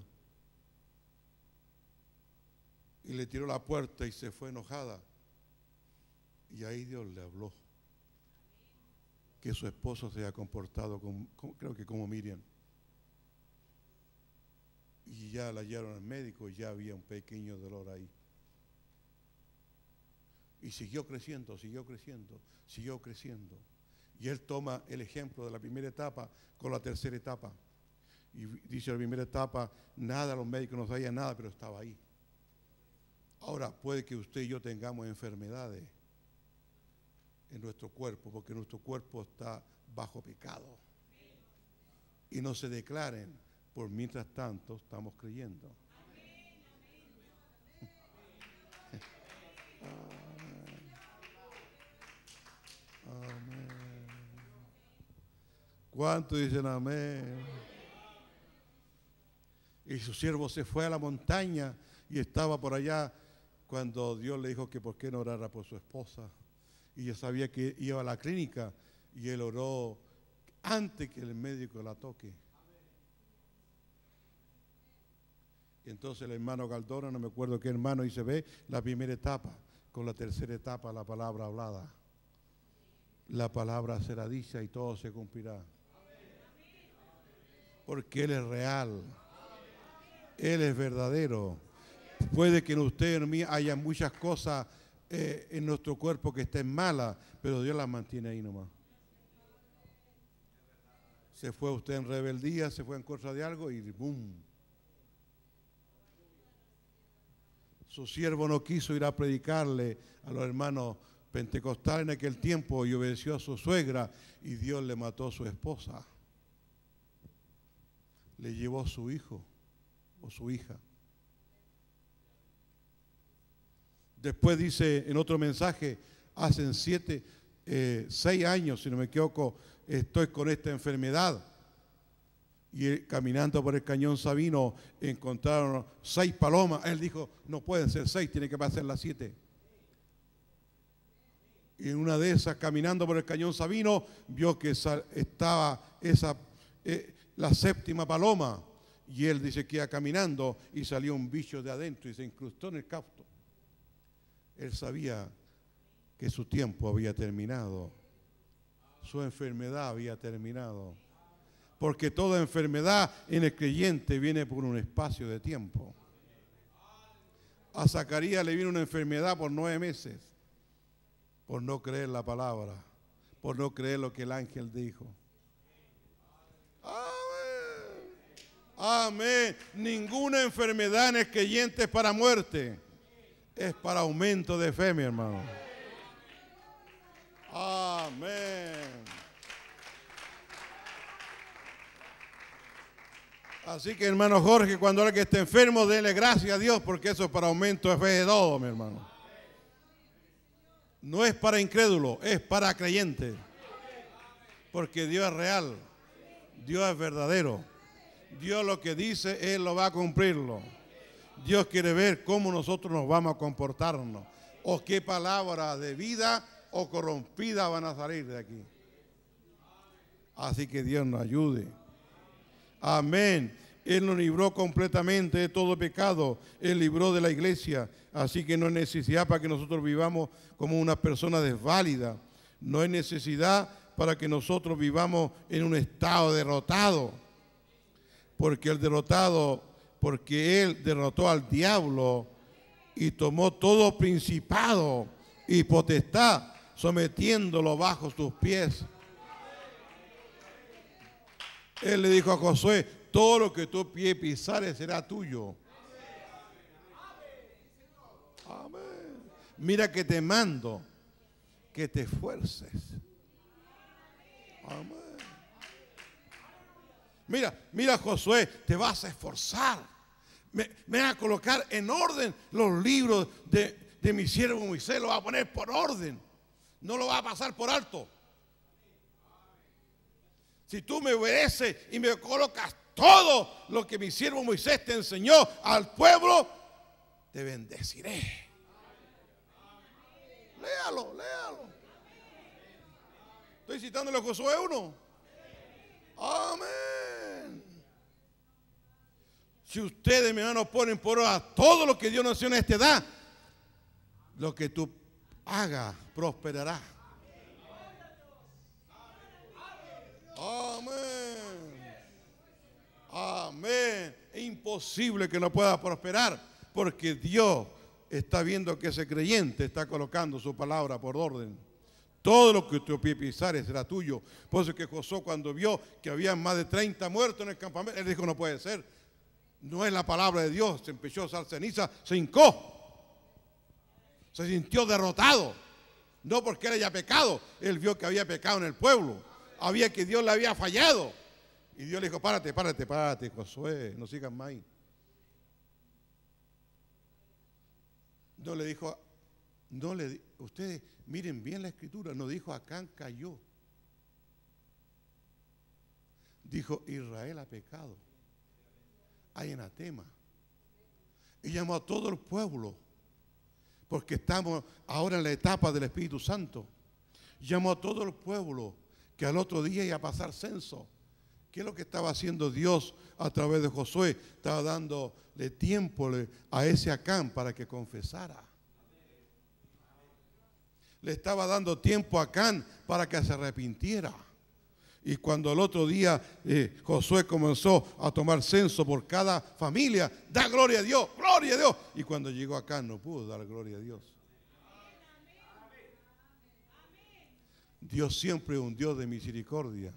y le tiró la puerta y se fue enojada. Y ahí Dios le habló que su esposo se había comportado creo que como Miriam. Y ya la llevaron al médico y ya había un pequeño dolor ahí. Y siguió creciendo. Y él toma el ejemplo de la primera etapa con la tercera etapa. Y dice la primera etapa, nada, los médicos no sabían nada, pero estaba ahí. Ahora puede que usted y yo tengamos enfermedades en nuestro cuerpo, porque nuestro cuerpo está bajo pecado. Y no se declaren, por mientras tanto estamos creyendo. Amén. ¿Cuántos dicen amén? Y su siervo se fue a la montaña y estaba por allá cuando Dios le dijo que por qué no orara por su esposa. Y yo sabía que iba a la clínica y él oró antes que el médico la toque. Y entonces el hermano Galdona, no me acuerdo qué hermano, dice, ve la primera etapa, con la tercera etapa la palabra hablada. La palabra será dicha y todo se cumplirá. Porque Él es real. Él es verdadero. Puede que en usted y en mí haya muchas cosas en nuestro cuerpo que estén malas, pero Dios las mantiene ahí nomás. Se fue usted en rebeldía, se fue en contra de algo y ¡boom! Su siervo no quiso ir a predicarle a los hermanos pentecostales en aquel tiempo y obedeció a su suegra y Dios le mató a su esposa. Le llevó a su hijo o su hija. Después dice en otro mensaje, hace 6 años, si no me equivoco, estoy con esta enfermedad. Y caminando por el Cañón Sabino encontraron 6 palomas. Él dijo, no pueden ser 6, tiene que pasar las 7. Y en una de esas, caminando por el Cañón Sabino, vio que estaba la 7ª paloma. Y él dice que iba caminando y salió un bicho de adentro y se incrustó en el causto. Él sabía que su tiempo había terminado. Su enfermedad había terminado. Porque toda enfermedad en el creyente viene por un espacio de tiempo. A Zacarías le vino una enfermedad por 9 meses. Por no creer la palabra. Por no creer lo que el ángel dijo. Amén. Amén. Ninguna enfermedad en el creyente es para muerte. Es para aumento de fe, mi hermano. Amén. Así que, hermano Jorge, cuando alguien esté enfermo, denle gracias a Dios, porque eso es para aumento de fe de todo, mi hermano. No es para incrédulo, es para creyente. Porque Dios es real, Dios es verdadero. Dios lo que dice, Él lo va a cumplirlo. Dios quiere ver cómo nosotros nos vamos a comportarnos, o qué palabras de vida o corrompida van a salir de aquí. Así que Dios nos ayude. Amén. Él nos libró completamente de todo pecado. Él libró de la iglesia. Así que no hay necesidad para que nosotros vivamos como una persona desválida. No hay necesidad para que nosotros vivamos en un estado derrotado. Porque Él derrotó al diablo y tomó todo principado y potestad, sometiéndolo bajo sus pies. Él le dijo a Josué, todo lo que tu pie pisares será tuyo. Mira que te mando que te esfuerces. Amén. Mira Josué, te vas a esforzar. Me van a colocar en orden los libros de mi siervo Moisés, lo va a poner por orden. No lo va a pasar por alto. Si tú me obedeces y me colocas todo lo que mi siervo Moisés te enseñó al pueblo, te bendeciré. Léalo. Estoy citándole a Josué 1. Amén. Si ustedes, mi hermano, ponen por obra todo lo que Dios nos dio en esta edad, lo que tú hagas prosperará. Amén. Amén. Es imposible que no pueda prosperar, porque Dios está viendo que ese creyente está colocando su palabra por orden. Todo lo que tu pie pisare será tuyo. Por eso que Josué, cuando vio que había más de 30 muertos en el campamento, él dijo: no puede ser. No es la palabra de Dios. Se empezó a usar ceniza, se hincó. Se sintió derrotado. No porque él haya pecado. Él vio que había pecado en el pueblo. Había que Dios le había fallado. Y Dios le dijo: párate, Josué, no sigas más ahí. No le dijo, ustedes miren bien la escritura, no dijo Acán cayó. Dijo: Israel ha pecado. Hay anatema. Y llamó a todo el pueblo, porque estamos ahora en la etapa del Espíritu Santo. Llamó a todo el pueblo, que al otro día iba a pasar censo. ¿Qué es lo que estaba haciendo Dios a través de Josué? Estaba dándole tiempo a ese Acán para que confesara. Le estaba dando tiempo a Acán para que se arrepintiera. Y cuando el otro día Josué comenzó a tomar censo por cada familia, da gloria a Dios, gloria a Dios. Y cuando llegó Acán no pudo dar gloria a Dios. Dios siempre es un Dios de misericordia.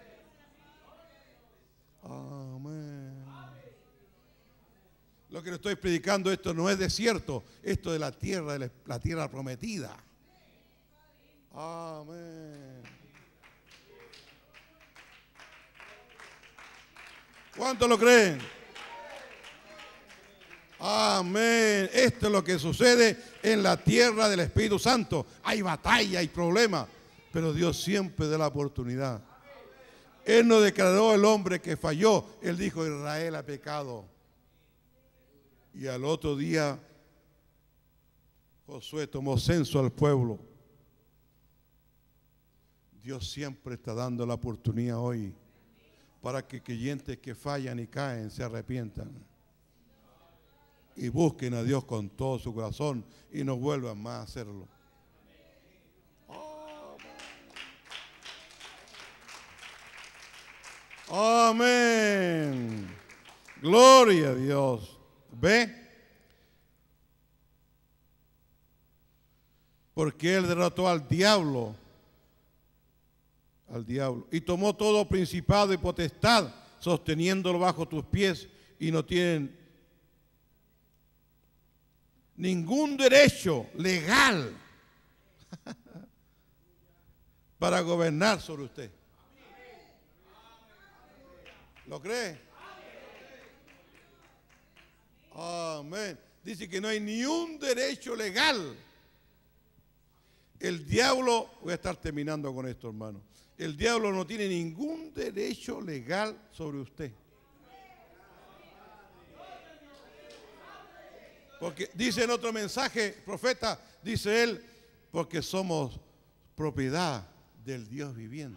Amén. Lo que le estoy predicando, esto no es desierto, esto es la tierra prometida. Amén. ¿Cuántos lo creen? Amén. Esto es lo que sucede en la tierra del Espíritu Santo. Hay batalla, hay problemas, pero Dios siempre da la oportunidad. Él no declaró el hombre que falló. Él dijo: Israel ha pecado. Y al otro día Josué tomó censo al pueblo. Dios siempre está dando la oportunidad hoy para que creyentes que fallan y caen se arrepientan y busquen a Dios con todo su corazón y no vuelvan más a hacerlo. Amén. Gloria a Dios. ¿Ve? Porque Él derrotó al diablo. Y tomó todo principado y potestad, sosteniéndolo bajo tus pies, y no tienen ningún derecho legal para gobernar sobre usted. ¿Lo cree? Amén. Dice que no hay ni un derecho legal. El diablo, voy a estar terminando con esto, hermano. El diablo no tiene ningún derecho legal sobre usted. Porque dice en otro mensaje, profeta, dice él, porque somos propiedad del Dios viviente.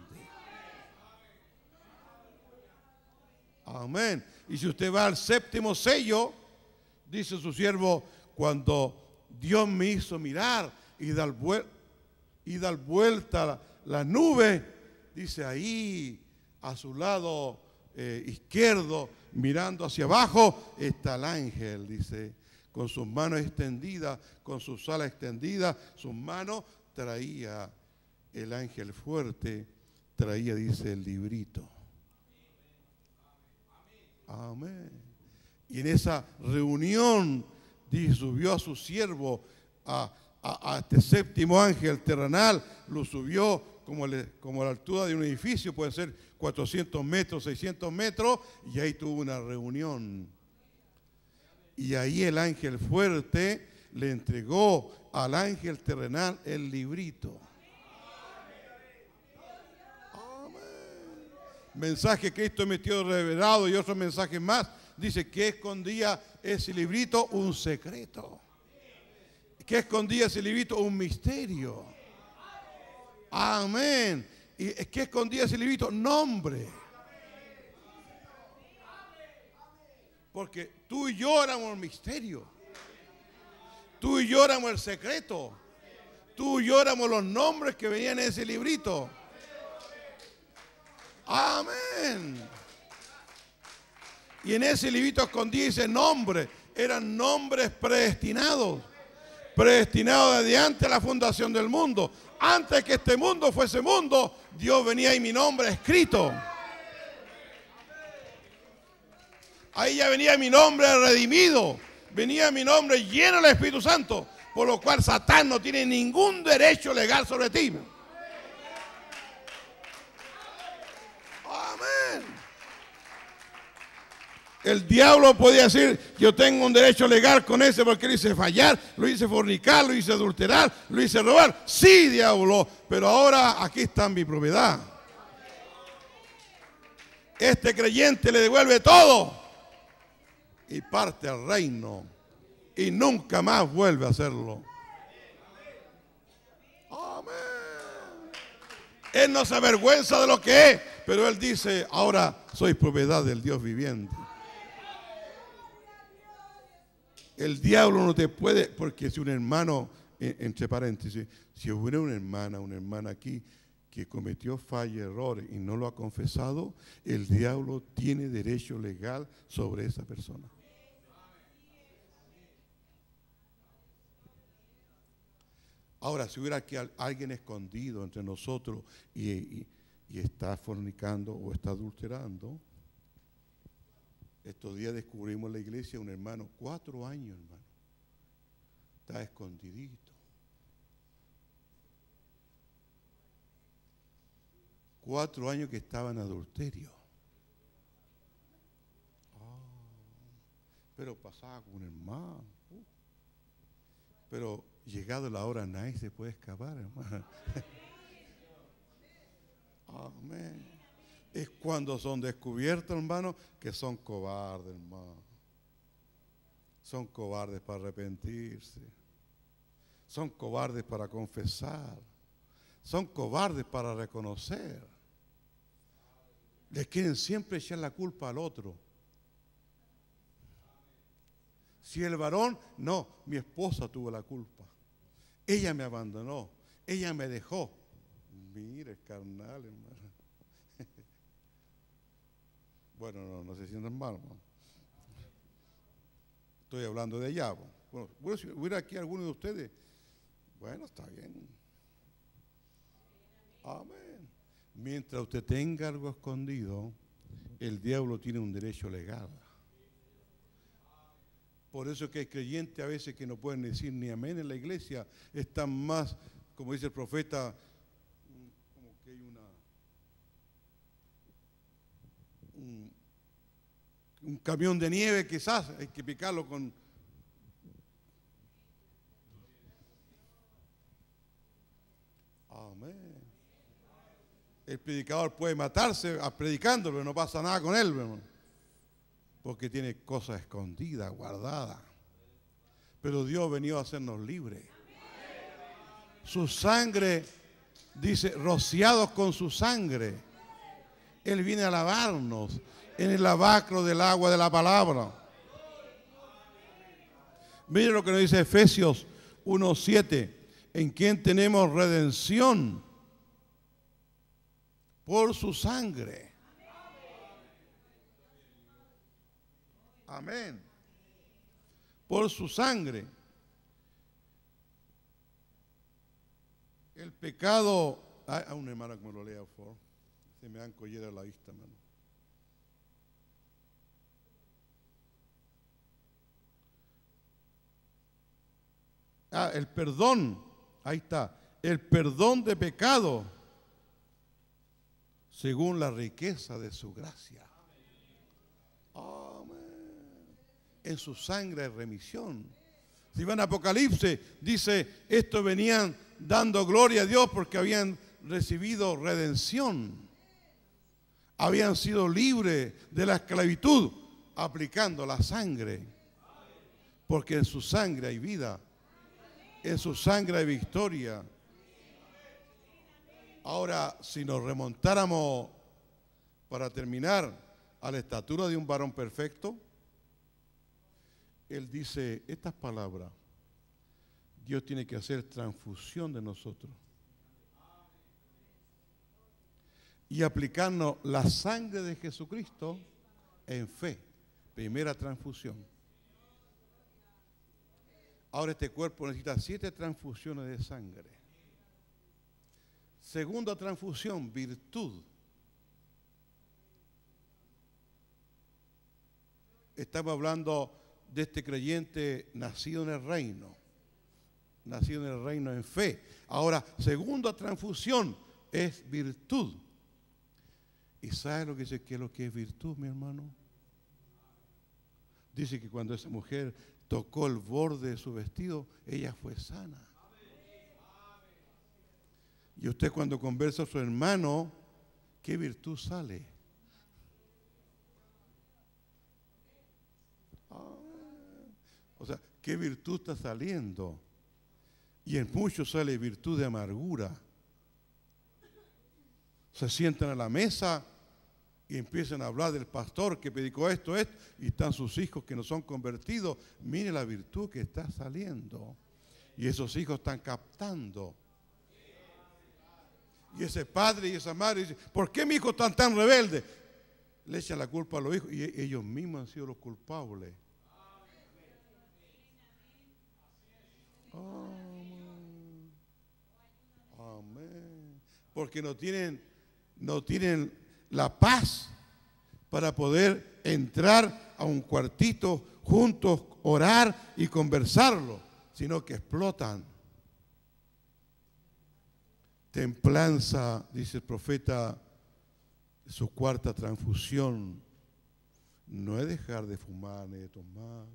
Amén. Y si usted va al séptimo sello, dice su siervo, cuando Dios me hizo mirar y dar vuelta la nube, dice ahí a su lado izquierdo, mirando hacia abajo, está el ángel, dice, con sus manos extendidas, con sus alas extendidas, sus manos traía el ángel fuerte, traía, dice, el librito. Amén. Y en esa reunión, dice, subió a su siervo a a este séptimo ángel terrenal, lo subió como la altura de un edificio, puede ser 400 metros, 600 metros, y ahí tuvo una reunión. Y ahí el ángel fuerte le entregó al ángel terrenal el librito. Amén. Mensaje que Cristo metió revelado y otros mensajes más. Dice que escondía ese librito un secreto. Que escondía ese librito un misterio. Amén. Y que escondía ese librito nombre. Porque tú y yo éramos el misterio. Tú y yo éramos el secreto. Tú y yo éramos los nombres que venían en ese librito. Amén. Y en ese librito escondí ese nombre. Eran nombres predestinados. Predestinados desde antes de la fundación del mundo. Antes que este mundo fuese mundo, Dios venía y mi nombre escrito. Ahí ya venía mi nombre redimido. Venía mi nombre lleno del Espíritu Santo. Por lo cual Satán no tiene ningún derecho legal sobre ti. Amén. El diablo podía decir, yo tengo un derecho legal con ese porque lo hice fallar, lo hice fornicar, lo hice adulterar, lo hice robar. Sí, diablo, pero ahora aquí está mi propiedad. Este creyente le devuelve todo y parte al reino y nunca más vuelve a hacerlo. Amén. Él no se avergüenza de lo que es, pero él dice, ahora soy propiedad del Dios viviente. El diablo no te puede, porque si un hermano, entre paréntesis, si hubiera una hermana aquí que cometió falla, error y no lo ha confesado, el diablo tiene derecho legal sobre esa persona. Ahora, si hubiera aquí alguien escondido entre nosotros y está fornicando o está adulterando, estos días descubrimos en la iglesia un hermano, 4 años, hermano, está escondidito. 4 años que estaba en adulterio. Pero pasaba con un hermano. Pero llegado la hora nadie se puede escapar, hermano. Amén. Es cuando son descubiertos, hermano, que son cobardes, hermano. Son cobardes para arrepentirse. Son cobardes para confesar. Son cobardes para reconocer. Les quieren siempre echar la culpa al otro. Si el varón, no, mi esposa tuvo la culpa. Ella me abandonó. Ella me dejó. Mire, carnal, hermano. Bueno, no se sientan mal, hermano. Estoy hablando de allá. Bueno, si hubiera aquí alguno de ustedes, bueno, está bien. Amén. Mientras usted tenga algo escondido, el diablo tiene un derecho legal. Por eso es que hay creyentes a veces que no pueden decir ni amén en la iglesia, están más, como dice el profeta, como que hay un camión de nieve quizás, hay que picarlo con... Amén. El predicador puede matarse predicando, pero no pasa nada con él, hermano, porque tiene cosas escondidas, guardadas. Pero Dios venió a hacernos libres. Su sangre, dice, rociados con su sangre. Él viene a lavarnos en el lavacro del agua de la palabra. Mire lo que nos dice Efesios 1:7, en quien tenemos redención por su sangre. Amén. Por su sangre. El pecado, a una hermana que me lo lea, por favor. Se me dan collera a la vista, hermano. el perdón, ahí está, el perdón de pecado según la riqueza de su gracia. Amén. En su sangre hay remisión. Si van a Apocalipsis, dice, estos venían dando gloria a Dios porque habían recibido redención. Habían sido libres de la esclavitud aplicando la sangre. Porque en su sangre hay vida. En su sangre hay victoria. Ahora, si nos remontáramos para terminar a la estatura de un varón perfecto, él dice estas palabras: Dios tiene que hacer transfusión de nosotros y aplicarnos la sangre de Jesucristo en fe. Primera transfusión. Ahora este cuerpo necesita 7 transfusiones de sangre. Segunda transfusión, virtud. Estamos hablando de este creyente nacido en el reino. Nacido en el reino en fe. Ahora, segunda transfusión es virtud. ¿Y sabe lo que dice que es lo que es virtud, mi hermano? Dice que cuando esa mujer tocó el borde de su vestido, ella fue sana. Y usted cuando conversa a su hermano, ¿qué virtud sale? O sea, ¿qué virtud está saliendo? Y en muchos sale virtud de amargura. Se sientan a la mesa y empiezan a hablar del pastor que predicó esto, y están sus hijos que no son convertidos. Mire la virtud que está saliendo. Y esos hijos están captando. Y ese padre y esa madre dicen, ¿por qué mis hijos están tan rebeldes? Le echan la culpa a los hijos y ellos mismos han sido los culpables. Amén. Amén. Porque no tienen la paz para poder entrar a un cuartito juntos, orar y conversarlo, sino que explotan. Templanza, dice el profeta, su cuarta transfusión, no es dejar de fumar ni de tomar,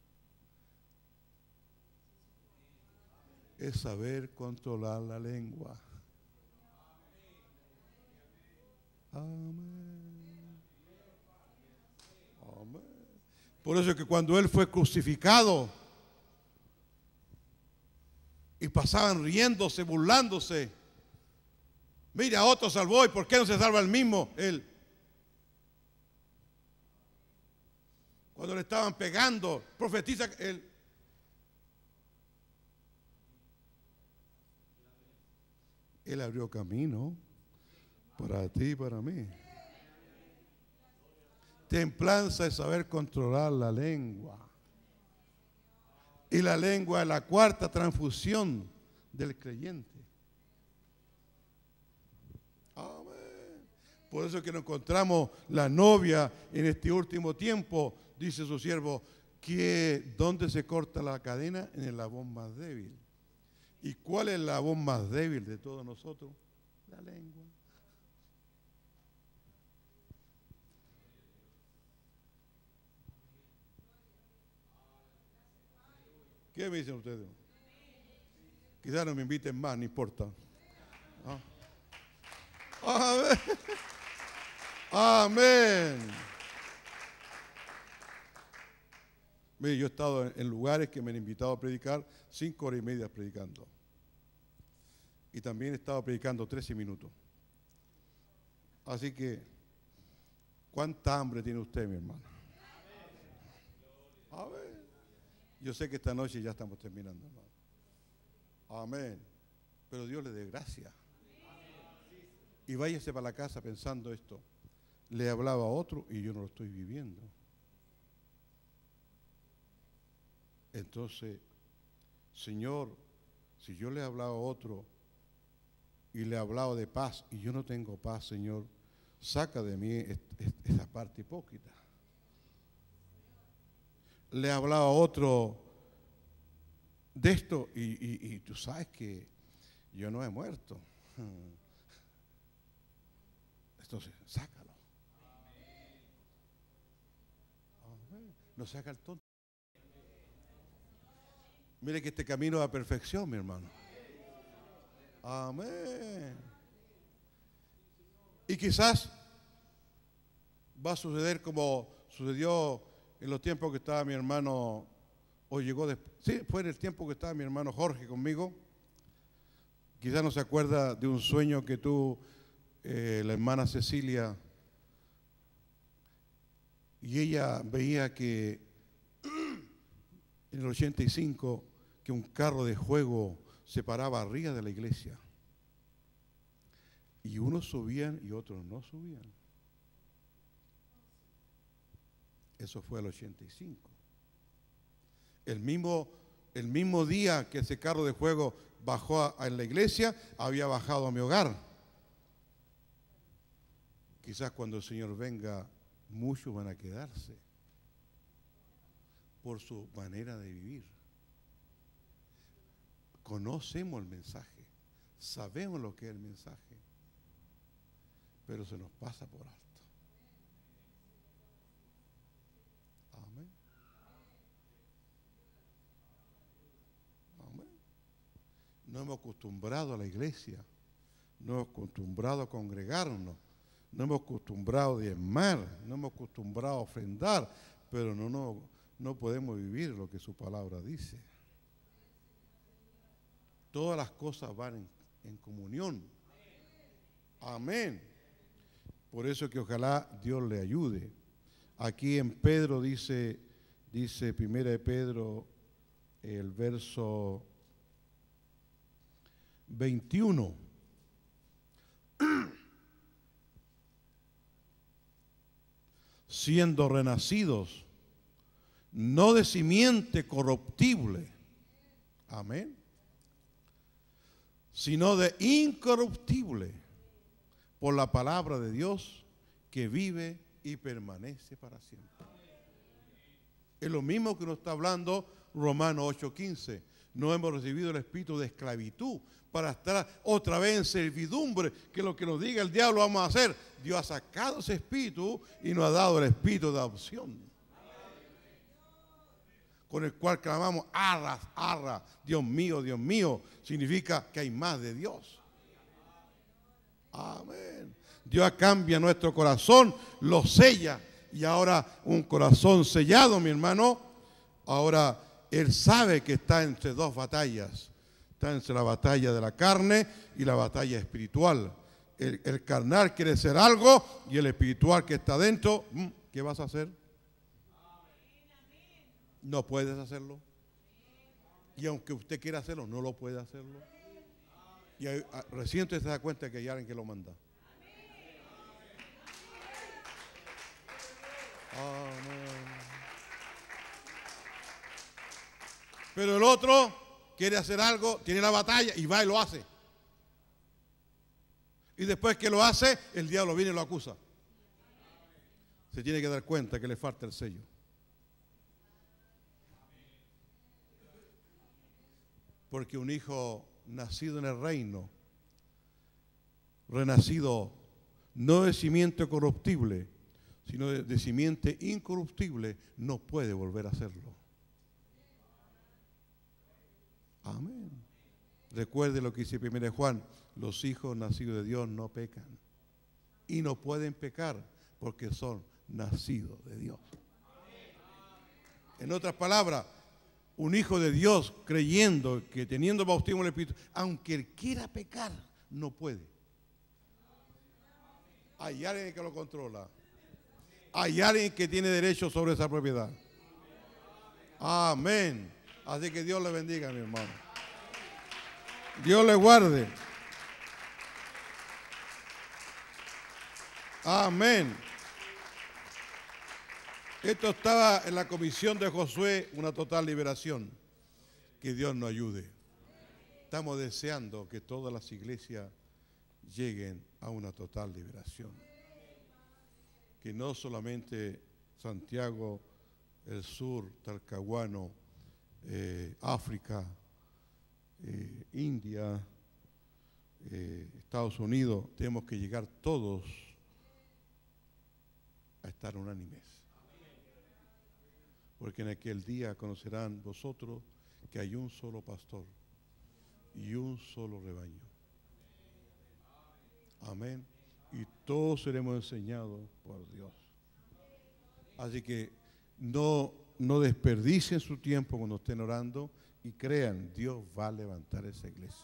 es saber controlar la lengua. Amén. Amén. Por eso es que cuando Él fue crucificado y pasaban riéndose, burlándose, mira, a otro salvó, ¿y por qué no se salva el mismo? Él. Cuando le estaban pegando, profetiza él. Él abrió camino para ti y para mí. Templanza es saber controlar la lengua. Y la lengua es la cuarta transfusión del creyente. Amén. Por eso que nos encontramos la novia en este último tiempo, dice su siervo, que ¿dónde se corta la cadena? En el eslabón más débil. ¿Y cuál es el eslabón más débil de todos nosotros? La lengua. ¿Qué me dicen ustedes? Quizás no me inviten más, no importa. Amén. Amén. Mire, yo he estado en lugares que me han invitado a predicar 5 horas y media predicando. Y también he estado predicando 13 minutos. Así que, ¿cuánta hambre tiene usted, mi hermano? Amén. Yo sé que esta noche ya estamos terminando, hermano. Amén. Pero Dios le dé gracia. Y váyase para la casa pensando esto. Le hablaba a otro y yo no lo estoy viviendo. Entonces, Señor, si yo le he hablado a otro y le he hablado de paz y yo no tengo paz, Señor, saca de mí esa parte hipócrita. Le he hablado a otro de esto, y tú sabes que yo no he muerto. Entonces, sácalo. No saca el tonto. Mire que este camino a perfección, mi hermano. Amén. Y quizás va a suceder como sucedió en los tiempos que estaba mi hermano, o llegó después. Sí, fue en el tiempo que estaba mi hermano Jorge conmigo. Quizás no se acuerda de un sueño que tuvo la hermana Cecilia, y ella veía que en el 85 que un carro de juego se paraba arriba de la iglesia. Y unos subían y otros no subían. Eso fue el 85. El mismo día que ese carro de juego bajó en la iglesia, había bajado a mi hogar. Quizás cuando el Señor venga, muchos van a quedarse por su manera de vivir. Conocemos el mensaje, sabemos lo que es el mensaje, pero se nos pasa por alto. Amén. Amén. No hemos acostumbrado a la iglesia, no hemos acostumbrado a congregarnos, no hemos acostumbrado a diezmar, no hemos acostumbrado a ofrendar, pero no podemos vivir lo que su palabra dice. Todas las cosas van en comunión. Amén. Por eso que ojalá Dios le ayude. Aquí en Pedro dice Primera de Pedro, el verso 21. Siendo renacidos, no de simiente corruptible, amén, sino de incorruptible, por la palabra de Dios que vive y permanece para siempre. Es lo mismo que nos está hablando Romanos 8:15. No hemos recibido el espíritu de esclavitud para estar otra vez en servidumbre, que lo que nos diga el diablo vamos a hacer. Dios ha sacado ese espíritu y nos ha dado el espíritu de adopción, con el cual clamamos, arra, arra, Dios mío, significa que hay más de Dios. Amén. Dios cambia nuestro corazón, lo sella, y ahora un corazón sellado, mi hermano, ahora Él sabe que está entre dos batallas. Está entre la batalla de la carne y la batalla espiritual. El carnal quiere ser algo y el espiritual que está dentro, ¿qué vas a hacer? No puedes hacerlo. Y aunque usted quiera hacerlo, no lo puede hacerlo. Y recién usted se da cuenta que hay alguien que lo manda. Amén. Pero el otro quiere hacer algo, tiene la batalla y va y lo hace. Y después que lo hace, el diablo viene y lo acusa. Se tiene que dar cuenta que le falta el sello. Porque un hijo nacido en el reino, renacido no de simiente corruptible, sino de simiente incorruptible, no puede volver a hacerlo. Amén. Recuerde lo que dice 1 Juan, los hijos nacidos de Dios no pecan. Y no pueden pecar porque son nacidos de Dios. En otras palabras, un hijo de Dios creyendo que teniendo bautismo en el Espíritu, aunque él quiera pecar, no puede. Hay alguien que lo controla. Hay alguien que tiene derecho sobre esa propiedad. Amén. Así que Dios le bendiga, mi hermano. Dios le guarde. Amén. Esto estaba en la comisión de Josué, una total liberación. Que Dios nos ayude. Estamos deseando que todas las iglesias lleguen a una total liberación. Que no solamente Santiago, el sur, Talcahuano, África, India, Estados Unidos, tenemos que llegar todos a estar unánimes. Porque en aquel día conocerán vosotros que hay un solo pastor y un solo rebaño. Amén. Y todos seremos enseñados por Dios. Así que no desperdicien su tiempo cuando estén orando y crean, Dios va a levantar esa iglesia.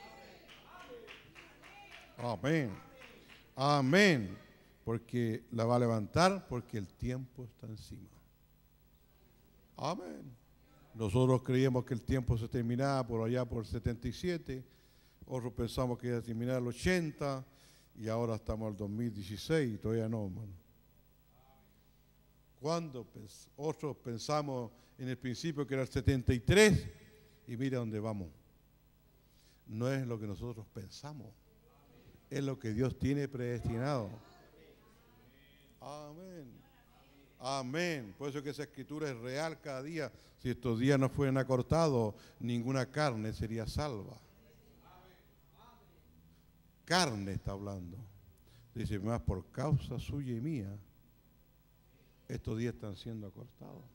Amén. Amén. Porque la va a levantar porque el tiempo está encima. Amén. Nosotros creíamos que el tiempo se terminaba por allá por el 77, otros pensamos que iba a terminar el 80 y ahora estamos en el 2016 y todavía no, hermano. Cuando otros pensamos en el principio que era el 73 y mira dónde vamos. No es lo que nosotros pensamos, es lo que Dios tiene predestinado. Amén. Amén. Por eso que esa escritura es real cada día. Si estos días no fueran acortados, ninguna carne sería salva. Carne está hablando. Dice, más por causa suya y mía, estos días están siendo acortados.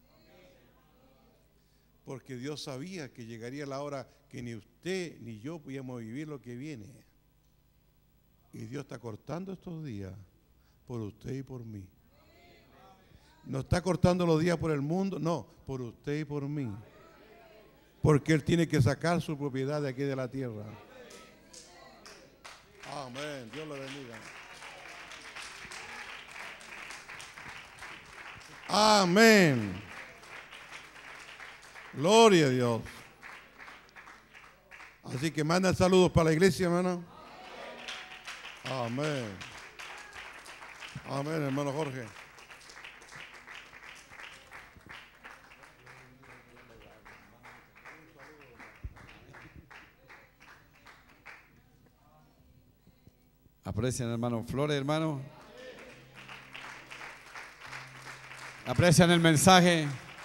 Porque Dios sabía que llegaría la hora que ni usted ni yo podíamos vivir lo que viene. Y Dios está cortando estos días por usted y por mí. No está cortando los días por el mundo, no, por usted y por mí. Porque Él tiene que sacar su propiedad de aquí de la tierra. Amén, Dios le bendiga. Amén. Gloria a Dios. Así que mandan saludos para la iglesia, hermano. Amén. Amén, hermano Jorge. Aprecian, hermano Flores, hermano. Aprecian el mensaje.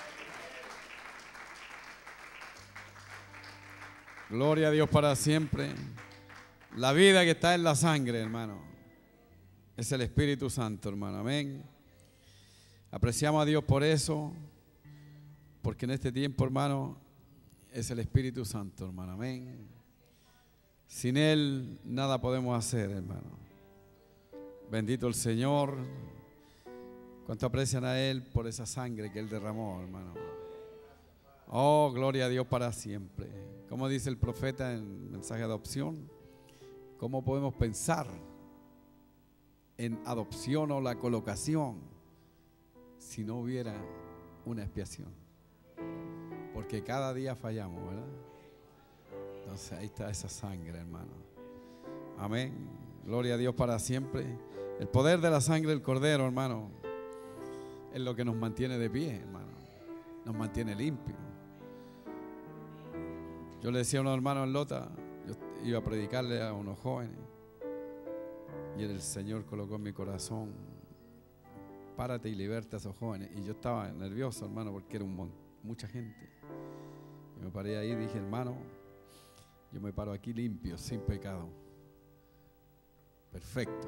Gloria a Dios para siempre. La vida que está en la sangre, hermano, es el Espíritu Santo, hermano. Amén. Apreciamos a Dios por eso, porque en este tiempo, hermano, es el Espíritu Santo, hermano. Amén. Sin Él nada podemos hacer, hermano. Bendito el Señor. Cuánto aprecian a Él por esa sangre que Él derramó, hermano. Oh, gloria a Dios para siempre. Como dice el profeta en el mensaje de adopción, ¿cómo podemos pensar en adopción o la colocación si no hubiera una expiación? Porque cada día fallamos, ¿verdad? Entonces ahí está esa sangre, hermano. Amén. Gloria a Dios para siempre. El poder de la sangre del Cordero, hermano, es lo que nos mantiene de pie, hermano. Nos mantiene limpios. Yo le decía a unos hermanos en Lota, yo iba a predicarle a unos jóvenes y el Señor colocó en mi corazón, párate y liberta a esos jóvenes. Y yo estaba nervioso, hermano, porque era mucha gente. Y me paré ahí y dije, hermano, yo me paro aquí limpio, sin pecado. Perfecto.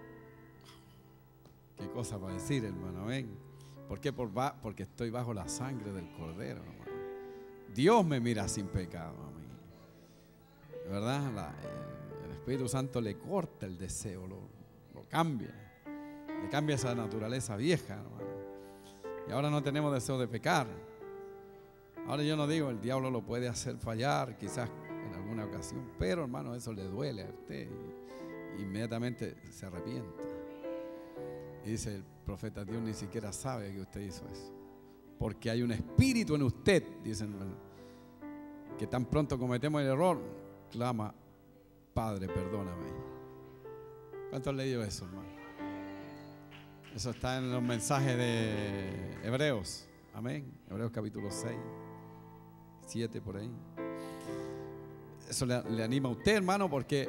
Qué cosa para decir, hermano. Amén. ¿Por qué? Porque estoy bajo la sangre del Cordero, hermano. Dios me mira sin pecado a mí. ¿Verdad? El Espíritu Santo le corta el deseo, lo cambia. Le cambia esa naturaleza vieja, hermano. Y ahora no tenemos deseo de pecar. Ahora yo no digo, el diablo lo puede hacer fallar, quizás en alguna ocasión, pero hermano, eso le duele a usted y inmediatamente se arrepiente. Y dice el profeta, Dios ni siquiera sabe que usted hizo eso, porque hay un espíritu en usted, dicen, que tan pronto cometemos el error, clama, Padre, perdóname. ¿Cuántos han leído eso, hermano? Eso está en los mensajes de Hebreos, amén, Hebreos capítulo 6, 7 por ahí. Eso le anima a usted, hermano, porque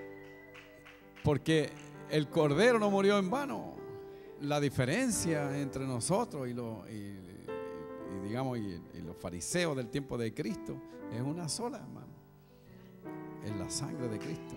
el Cordero no murió en vano. La diferencia entre nosotros y los fariseos del tiempo de Cristo es una sola, hermano. en la sangre de Cristo.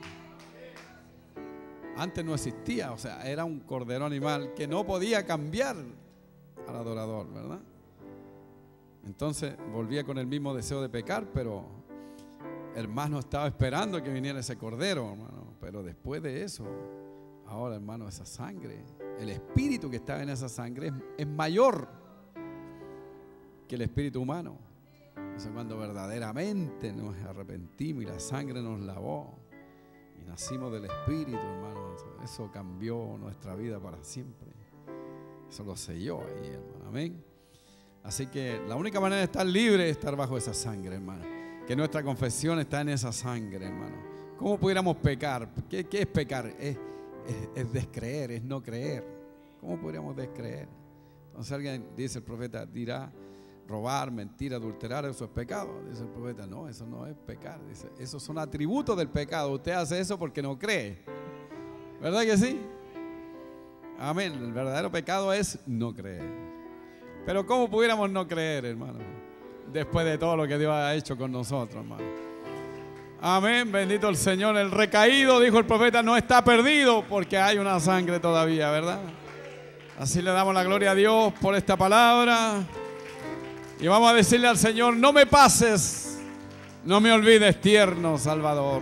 Antes no existía, o sea, era un cordero animal que no podía cambiar al adorador, ¿verdad? Entonces volvía con el mismo deseo de pecar, pero hermano estaba esperando que viniera ese cordero, hermano. Pero después de eso, ahora, hermano, esa sangre, el espíritu que estaba en esa sangre es mayor que el espíritu humano. Eso es cuando verdaderamente nos arrepentimos y la sangre nos lavó y nacimos del espíritu, hermano. Eso cambió nuestra vida para siempre. Eso lo selló ahí, hermano. Amén. Así que la única manera de estar libre es estar bajo esa sangre, hermano. Que nuestra confesión está en esa sangre, hermano. ¿Cómo pudiéramos pecar? ¿Qué es pecar? Es descreer, es no creer. ¿Cómo podríamos descreer? Entonces alguien dice, el profeta dirá, robar, mentir, adulterar, eso es pecado. Dice el profeta, no, eso no es pecar. Dice, esos son atributos del pecado. Usted hace eso porque no cree. ¿Verdad que sí? Amén. El verdadero pecado es no creer. Pero ¿cómo pudiéramos no creer, hermano? Después de todo lo que Dios ha hecho con nosotros, hermano. Amén, bendito el Señor. El recaído, dijo el profeta, no está perdido porque hay una sangre todavía, ¿verdad? Así le damos la gloria a Dios por esta palabra. Y vamos a decirle al Señor, no me pases, no me olvides, tierno Salvador.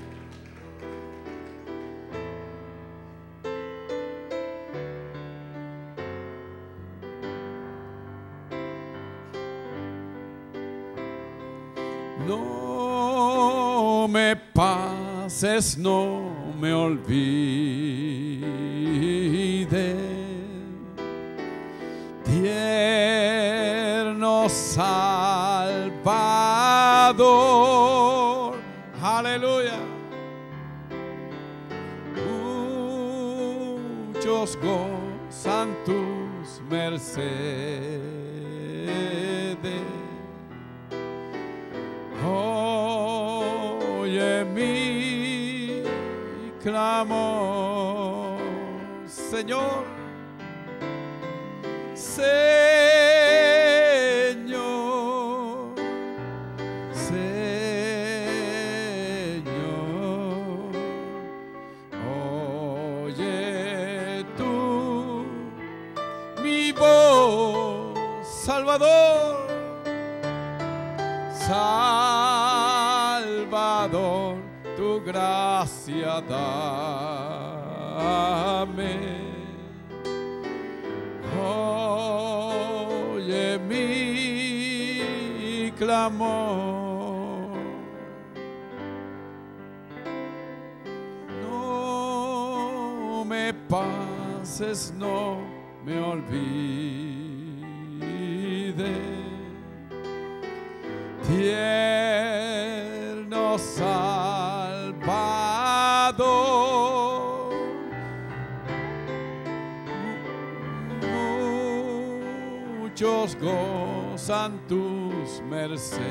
No me pases, no me olvides, tierno Salvador. Aleluya. Muchos gozan tus mercedes. Oye mi clamor, Señor, Señor, Señor, oye tú mi voz, Salvador. Salvador, tu gracia dame. Oye mi clamor. No me pases, no me olvides, tierno Salvador. Muchos gozan tus mercedes.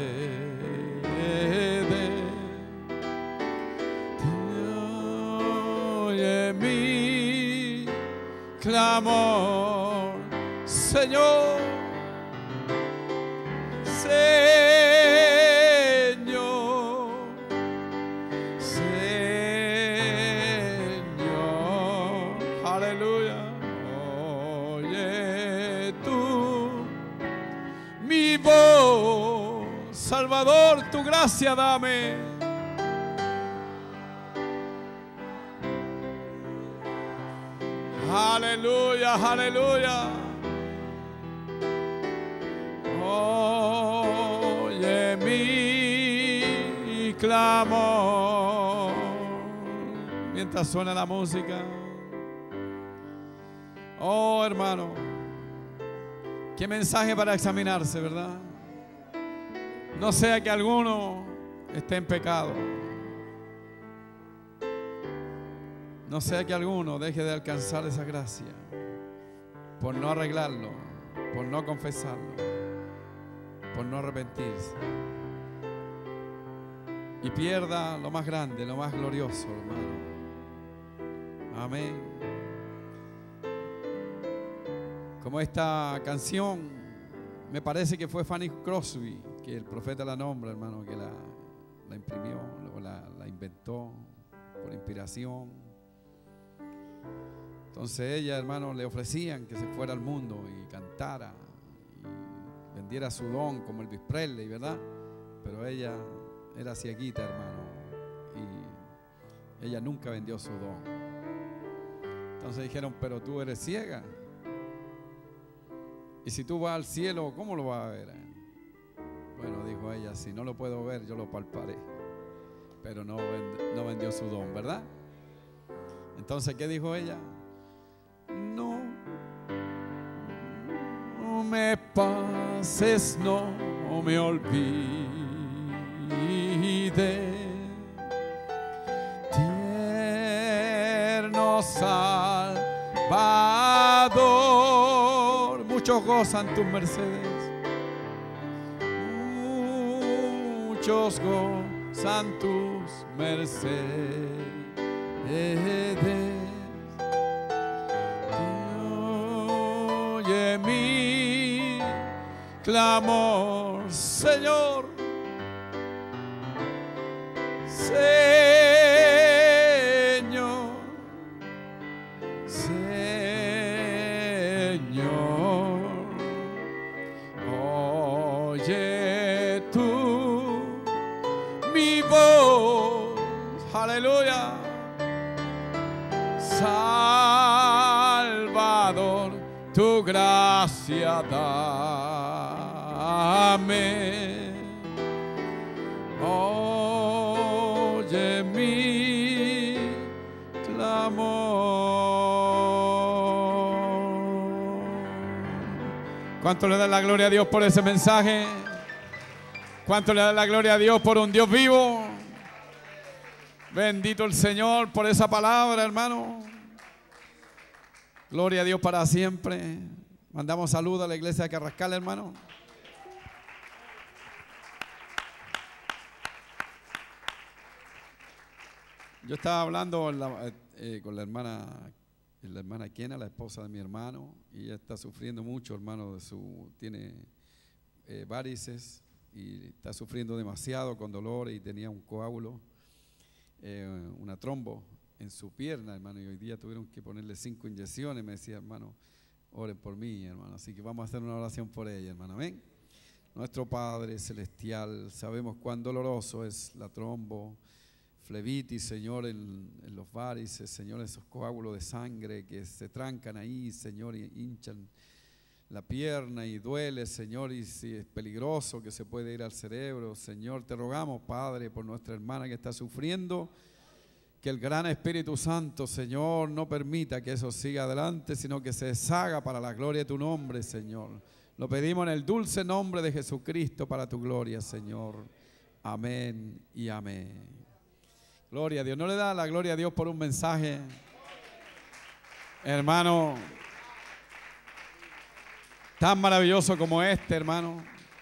Oye mi clamor, Señor, Señor, Señor, aleluya. Oye tú mi voz, Salvador, tu gracia dame. Aleluya, aleluya. Oye mi clamor. Mientras suena la música. Oh, hermano, qué mensaje para examinarse, ¿verdad? No sea que alguno esté en pecado. No sea que alguno deje de alcanzar esa gracia por no arreglarlo, por no confesarlo, por no arrepentirse, y pierda lo más grande, lo más glorioso, hermano. Amén. Como esta canción, me parece que fue Fanny Crosby, que el profeta la nombra, hermano, que la imprimió, o la inventó por inspiración. Entonces ella, hermano, le ofrecían que se fuera al mundo y cantara y vendiera su don como Elvis Presley, ¿verdad? Pero ella era cieguita, hermano, y ella nunca vendió su don. Entonces dijeron, pero tú eres ciega, y si tú vas al cielo, ¿cómo lo vas a ver? Bueno, dijo ella, si no lo puedo ver, yo lo palparé. Pero no vendió su don, ¿verdad? Entonces, ¿qué dijo ella? No me pases, no me olvides, tierno Salvador. Muchos gozan tus mercedes, muchos gozan tus mercedes. Oye mi clamor, Señor, Señor, Señor, oye tú mi voz, aleluya. Salvador, tu gracia dame. Oye mi clamor. ¿Cuánto le da la gloria a Dios por ese mensaje? ¿Cuánto le da la gloria a Dios por un Dios vivo? Bendito el Señor por esa palabra, hermano. Gloria a Dios para siempre. Mandamos saludos a la iglesia de Carrascal, hermano. Yo estaba hablando con la hermana Kena, la esposa de mi hermano, y ella está sufriendo mucho, hermano, tiene varices y está sufriendo demasiado con dolor y tenía un coágulo. Una trombo en su pierna, hermano, y hoy día tuvieron que ponerle 5 inyecciones. Me decía, hermano, oren por mí, hermano. Así que vamos a hacer una oración por ella, hermano. Amén. Nuestro Padre Celestial, sabemos cuán doloroso es la trombo, flebitis, Señor, en los varices, Señor, esos coágulos de sangre que se trancan ahí, Señor, y hinchan la pierna y duele, Señor, y si es peligroso que se puede ir al cerebro. Señor, te rogamos, Padre, por nuestra hermana que está sufriendo, que el gran Espíritu Santo, Señor, no permita que eso siga adelante, sino que se deshaga para la gloria de tu nombre, Señor. Lo pedimos en el dulce nombre de Jesucristo para tu gloria, Señor. Amén y amén. Gloria a Dios. ¿No le da la gloria a Dios por un mensaje, hermano, tan maravilloso como este, hermano?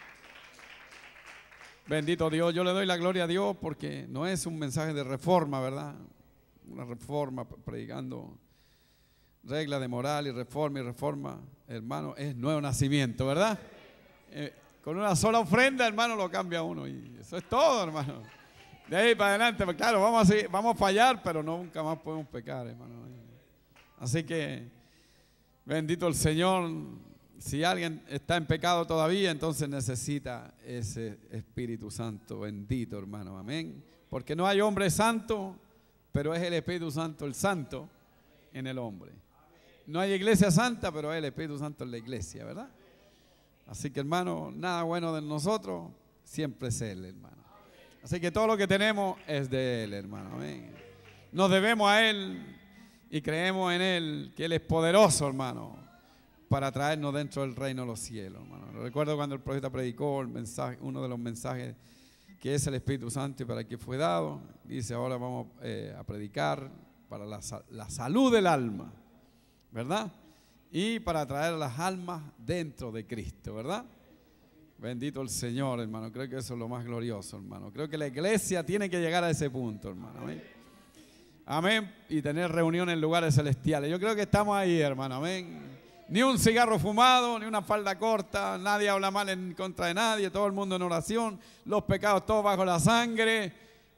Bendito Dios. Yo le doy la gloria a Dios porque no es un mensaje de reforma, ¿verdad? Una reforma predicando regla de moral y reforma, hermano, es nuevo nacimiento, ¿verdad? Con una sola ofrenda, hermano, lo cambia uno, y eso es todo, hermano. De ahí para adelante, pues claro, vamos a fallar, pero nunca más podemos pecar, hermano. Así que bendito el Señor. Si alguien está en pecado todavía, entonces necesita ese Espíritu Santo. Bendito, hermano. Amén. Porque no hay hombre santo, pero es el Espíritu Santo, el santo en el hombre. No hay iglesia santa, pero es el Espíritu Santo en la iglesia, ¿verdad? Así que, hermano, nada bueno de nosotros, siempre es Él, hermano. Así que todo lo que tenemos es de Él, hermano. Amén. Nos debemos a Él y creemos en Él, que Él es poderoso, hermano, para traernos dentro del reino de los cielos, hermano. Recuerdo cuando el profeta predicó el mensaje, uno de los mensajes que es el Espíritu Santo y para qué fue dado. Dice, ahora vamos a predicar para la salud del alma, ¿verdad? Y para traer las almas dentro de Cristo, ¿verdad? Bendito el Señor, hermano. Creo que eso es lo más glorioso, hermano. Creo que la iglesia tiene que llegar a ese punto, hermano. Amén. Amén. Y tener reunión en lugares celestiales. Yo creo que estamos ahí, hermano. Amén. Ni un cigarro fumado, ni una falda corta, nadie habla mal en contra de nadie, todo el mundo en oración, los pecados todos bajo la sangre,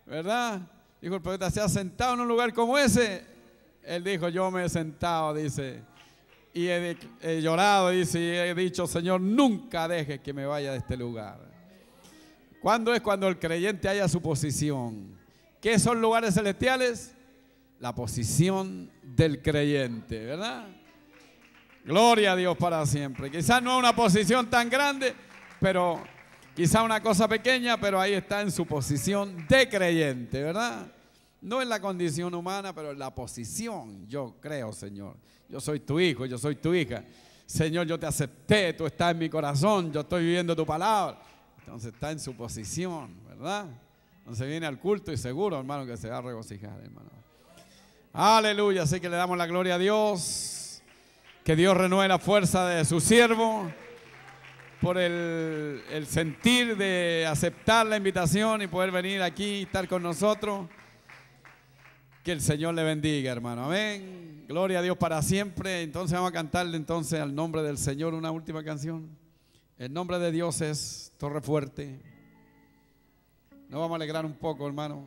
¿verdad? Dijo el profeta, ¿se ha sentado en un lugar como ese? Él dijo, yo me he sentado, dice, y he llorado, dice, y he dicho, Señor, nunca dejes que me vaya de este lugar. ¿Cuándo es cuando el creyente haya su posición? ¿Qué son lugares celestiales? La posición del creyente, ¿verdad? Gloria a Dios para siempre. Quizás no una posición tan grande, pero quizás una cosa pequeña, pero ahí está en su posición de creyente, ¿verdad? No en la condición humana, pero en la posición. Yo creo, Señor, yo soy tu hijo, yo soy tu hija. Señor, yo te acepté, tú estás en mi corazón, yo estoy viviendo tu palabra. Entonces está en su posición, ¿verdad? Entonces viene al culto y seguro, hermano, que se va a regocijar, hermano. Aleluya, así que le damos la gloria a Dios. Que Dios renueve la fuerza de su siervo por el sentir de aceptar la invitación y poder venir aquí y estar con nosotros. Que el Señor le bendiga, hermano. Amén. Gloria a Dios para siempre. Entonces vamos a cantarle entonces al nombre del Señor una última canción. El nombre de Dios es Torre Fuerte. Nos vamos a alegrar un poco, hermano.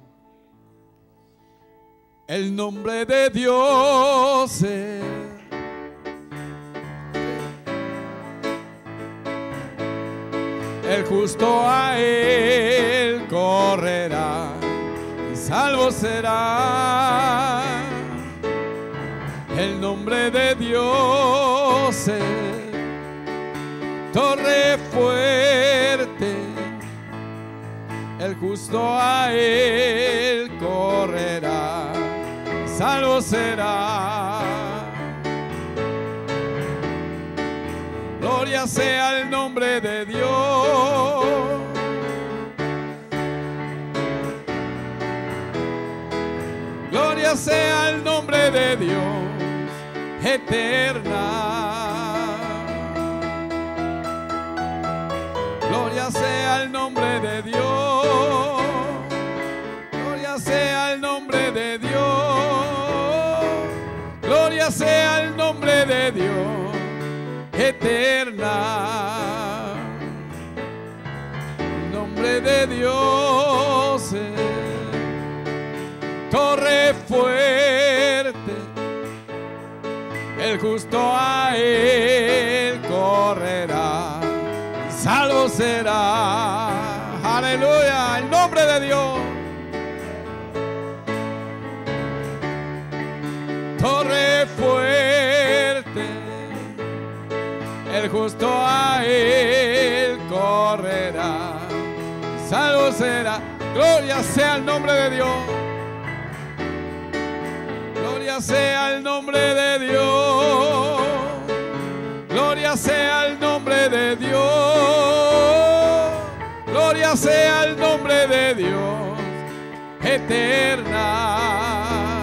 El nombre de Dios es el justo, a él correrá y salvo será. El nombre de Dios es torre fuerte, el justo a él correrá y salvo será. Gloria sea el nombre de Dios. Gloria sea el nombre de Dios eterna. Gloria sea el nombre de Dios. Gloria sea el nombre de Dios. Gloria sea el nombre de Dios eterna. El nombre de Dios es torre fuerte, el justo a él correrá y salvo será. Aleluya, el nombre de Dios. Torre fuerte, el justo a él correrá y salvo será. Gloria sea el nombre de Dios. Gloria sea el nombre de Dios. Gloria sea el nombre de Dios. Gloria sea el nombre de Dios eterna.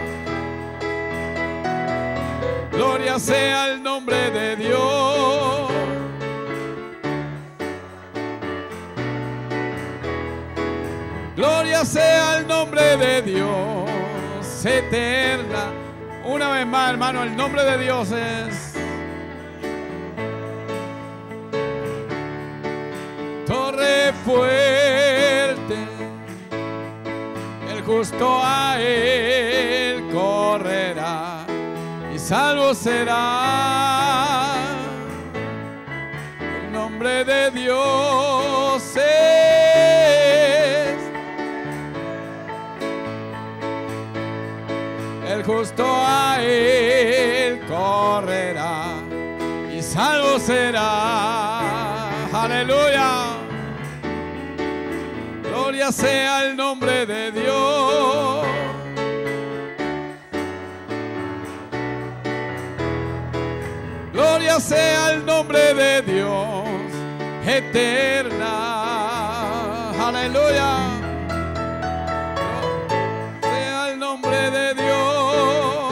Gloria sea el nombre de Dios. Gloria sea el nombre de Dios eterna. Una vez más, hermano, el nombre de Dios es torre fuerte, el justo a él correrá y salvo será. El nombre de Dios es el justo a él correrá y salvo será. Aleluya. Gloria sea el nombre de Dios. Gloria sea el nombre de Dios eterna. Aleluya. Sea el nombre de Dios.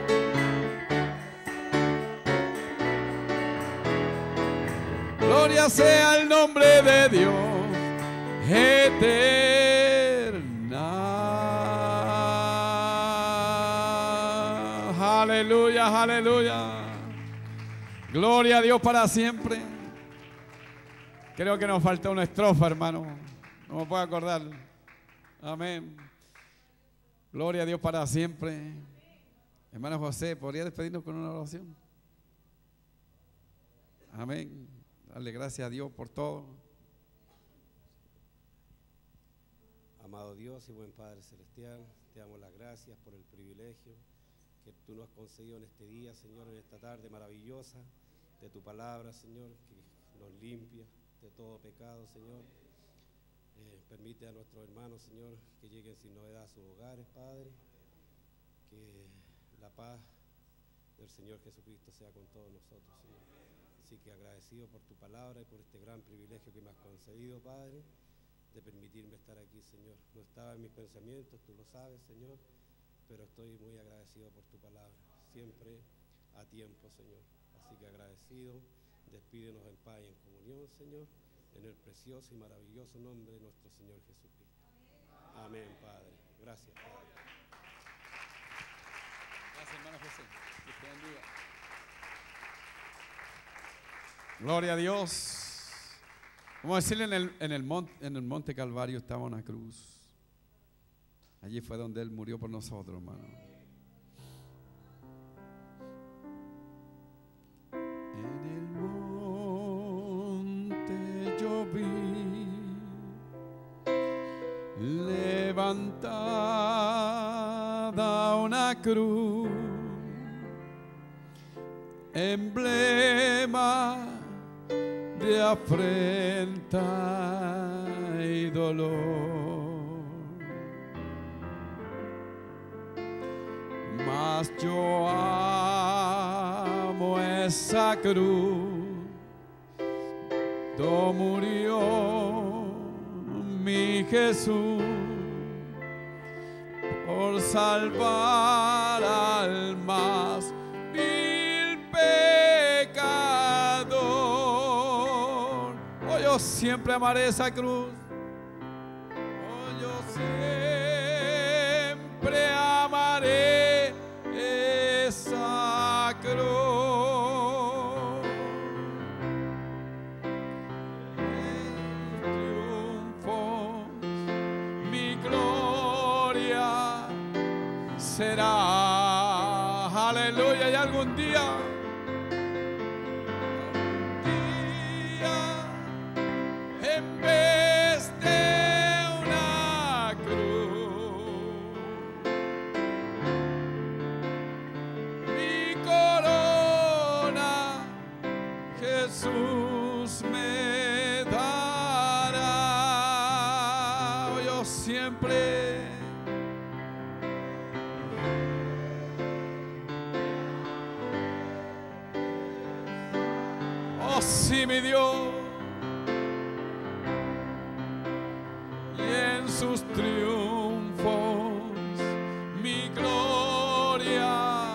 Gloria sea el nombre de Dios eterna. Aleluya, aleluya. Gloria a Dios para siempre. Creo que nos falta una estrofa, hermano. No me puedo acordar. Amén. Gloria a Dios para siempre. Hermano José, ¿podría despedirnos con una oración? Amén. Darle gracias a Dios por todo. Amado Dios y buen Padre Celestial, te damos las gracias por el privilegio que tú nos has concedido en este día, Señor, en esta tarde maravillosa de tu palabra, Señor, que nos limpia de todo pecado, Señor. Permite a nuestros hermanos, Señor, que lleguen sin novedad a sus hogares, Padre. Que la paz del Señor Jesucristo sea con todos nosotros, Señor. Así que agradecido por tu palabra y por este gran privilegio que me has concedido, Padre, de permitirme estar aquí, Señor. No estaba en mis pensamientos, tú lo sabes, Señor, pero estoy muy agradecido por tu palabra, siempre a tiempo, Señor. Así que agradecido, despídenos en paz y en comunión, Señor, en el precioso y maravilloso nombre de nuestro Señor Jesucristo. Amén, Padre. Gracias, Padre. Gracias, hermano José. Dios te bendiga. Gloria a Dios. Vamos a decirle, en el monte Calvario estaba una cruz. Allí fue donde Él murió por nosotros, hermano. En el monte yo vi levantada una cruz, emblema de afrenta y dolor. Mas yo amo esa cruz, do murió mi Jesús por salvar al más vil pecador. Oh, yo siempre amaré esa cruz. Oh, yo siempre amaré esa cruz. El triunfo, mi gloria será. Aleluya. Y algún día en vez de una cruz, mi corona Jesús me dará. Yo siempre oh sí, mi Dios, y en sus triunfos mi gloria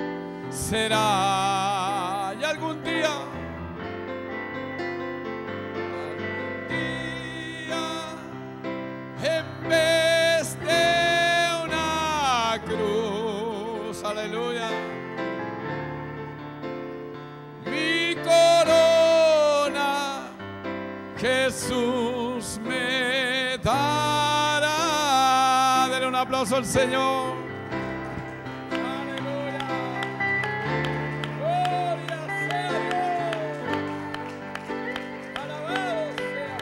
será. Y algún día en vez de una cruz, aleluya, mi corona Jesús me dará. Denle un aplauso al Señor. Aleluya. Gloria sea Dios. Alabado sea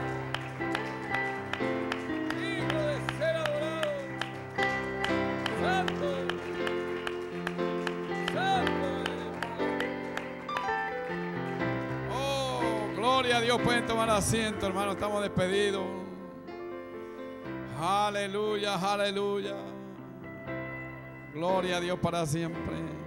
Padre. Digno de ser adorado. Santo. Santo. Oh, gloria a Dios. Pueden tomar asiento, hermano. Estamos despedidos. Aleluya, aleluya. Gloria a Dios para siempre.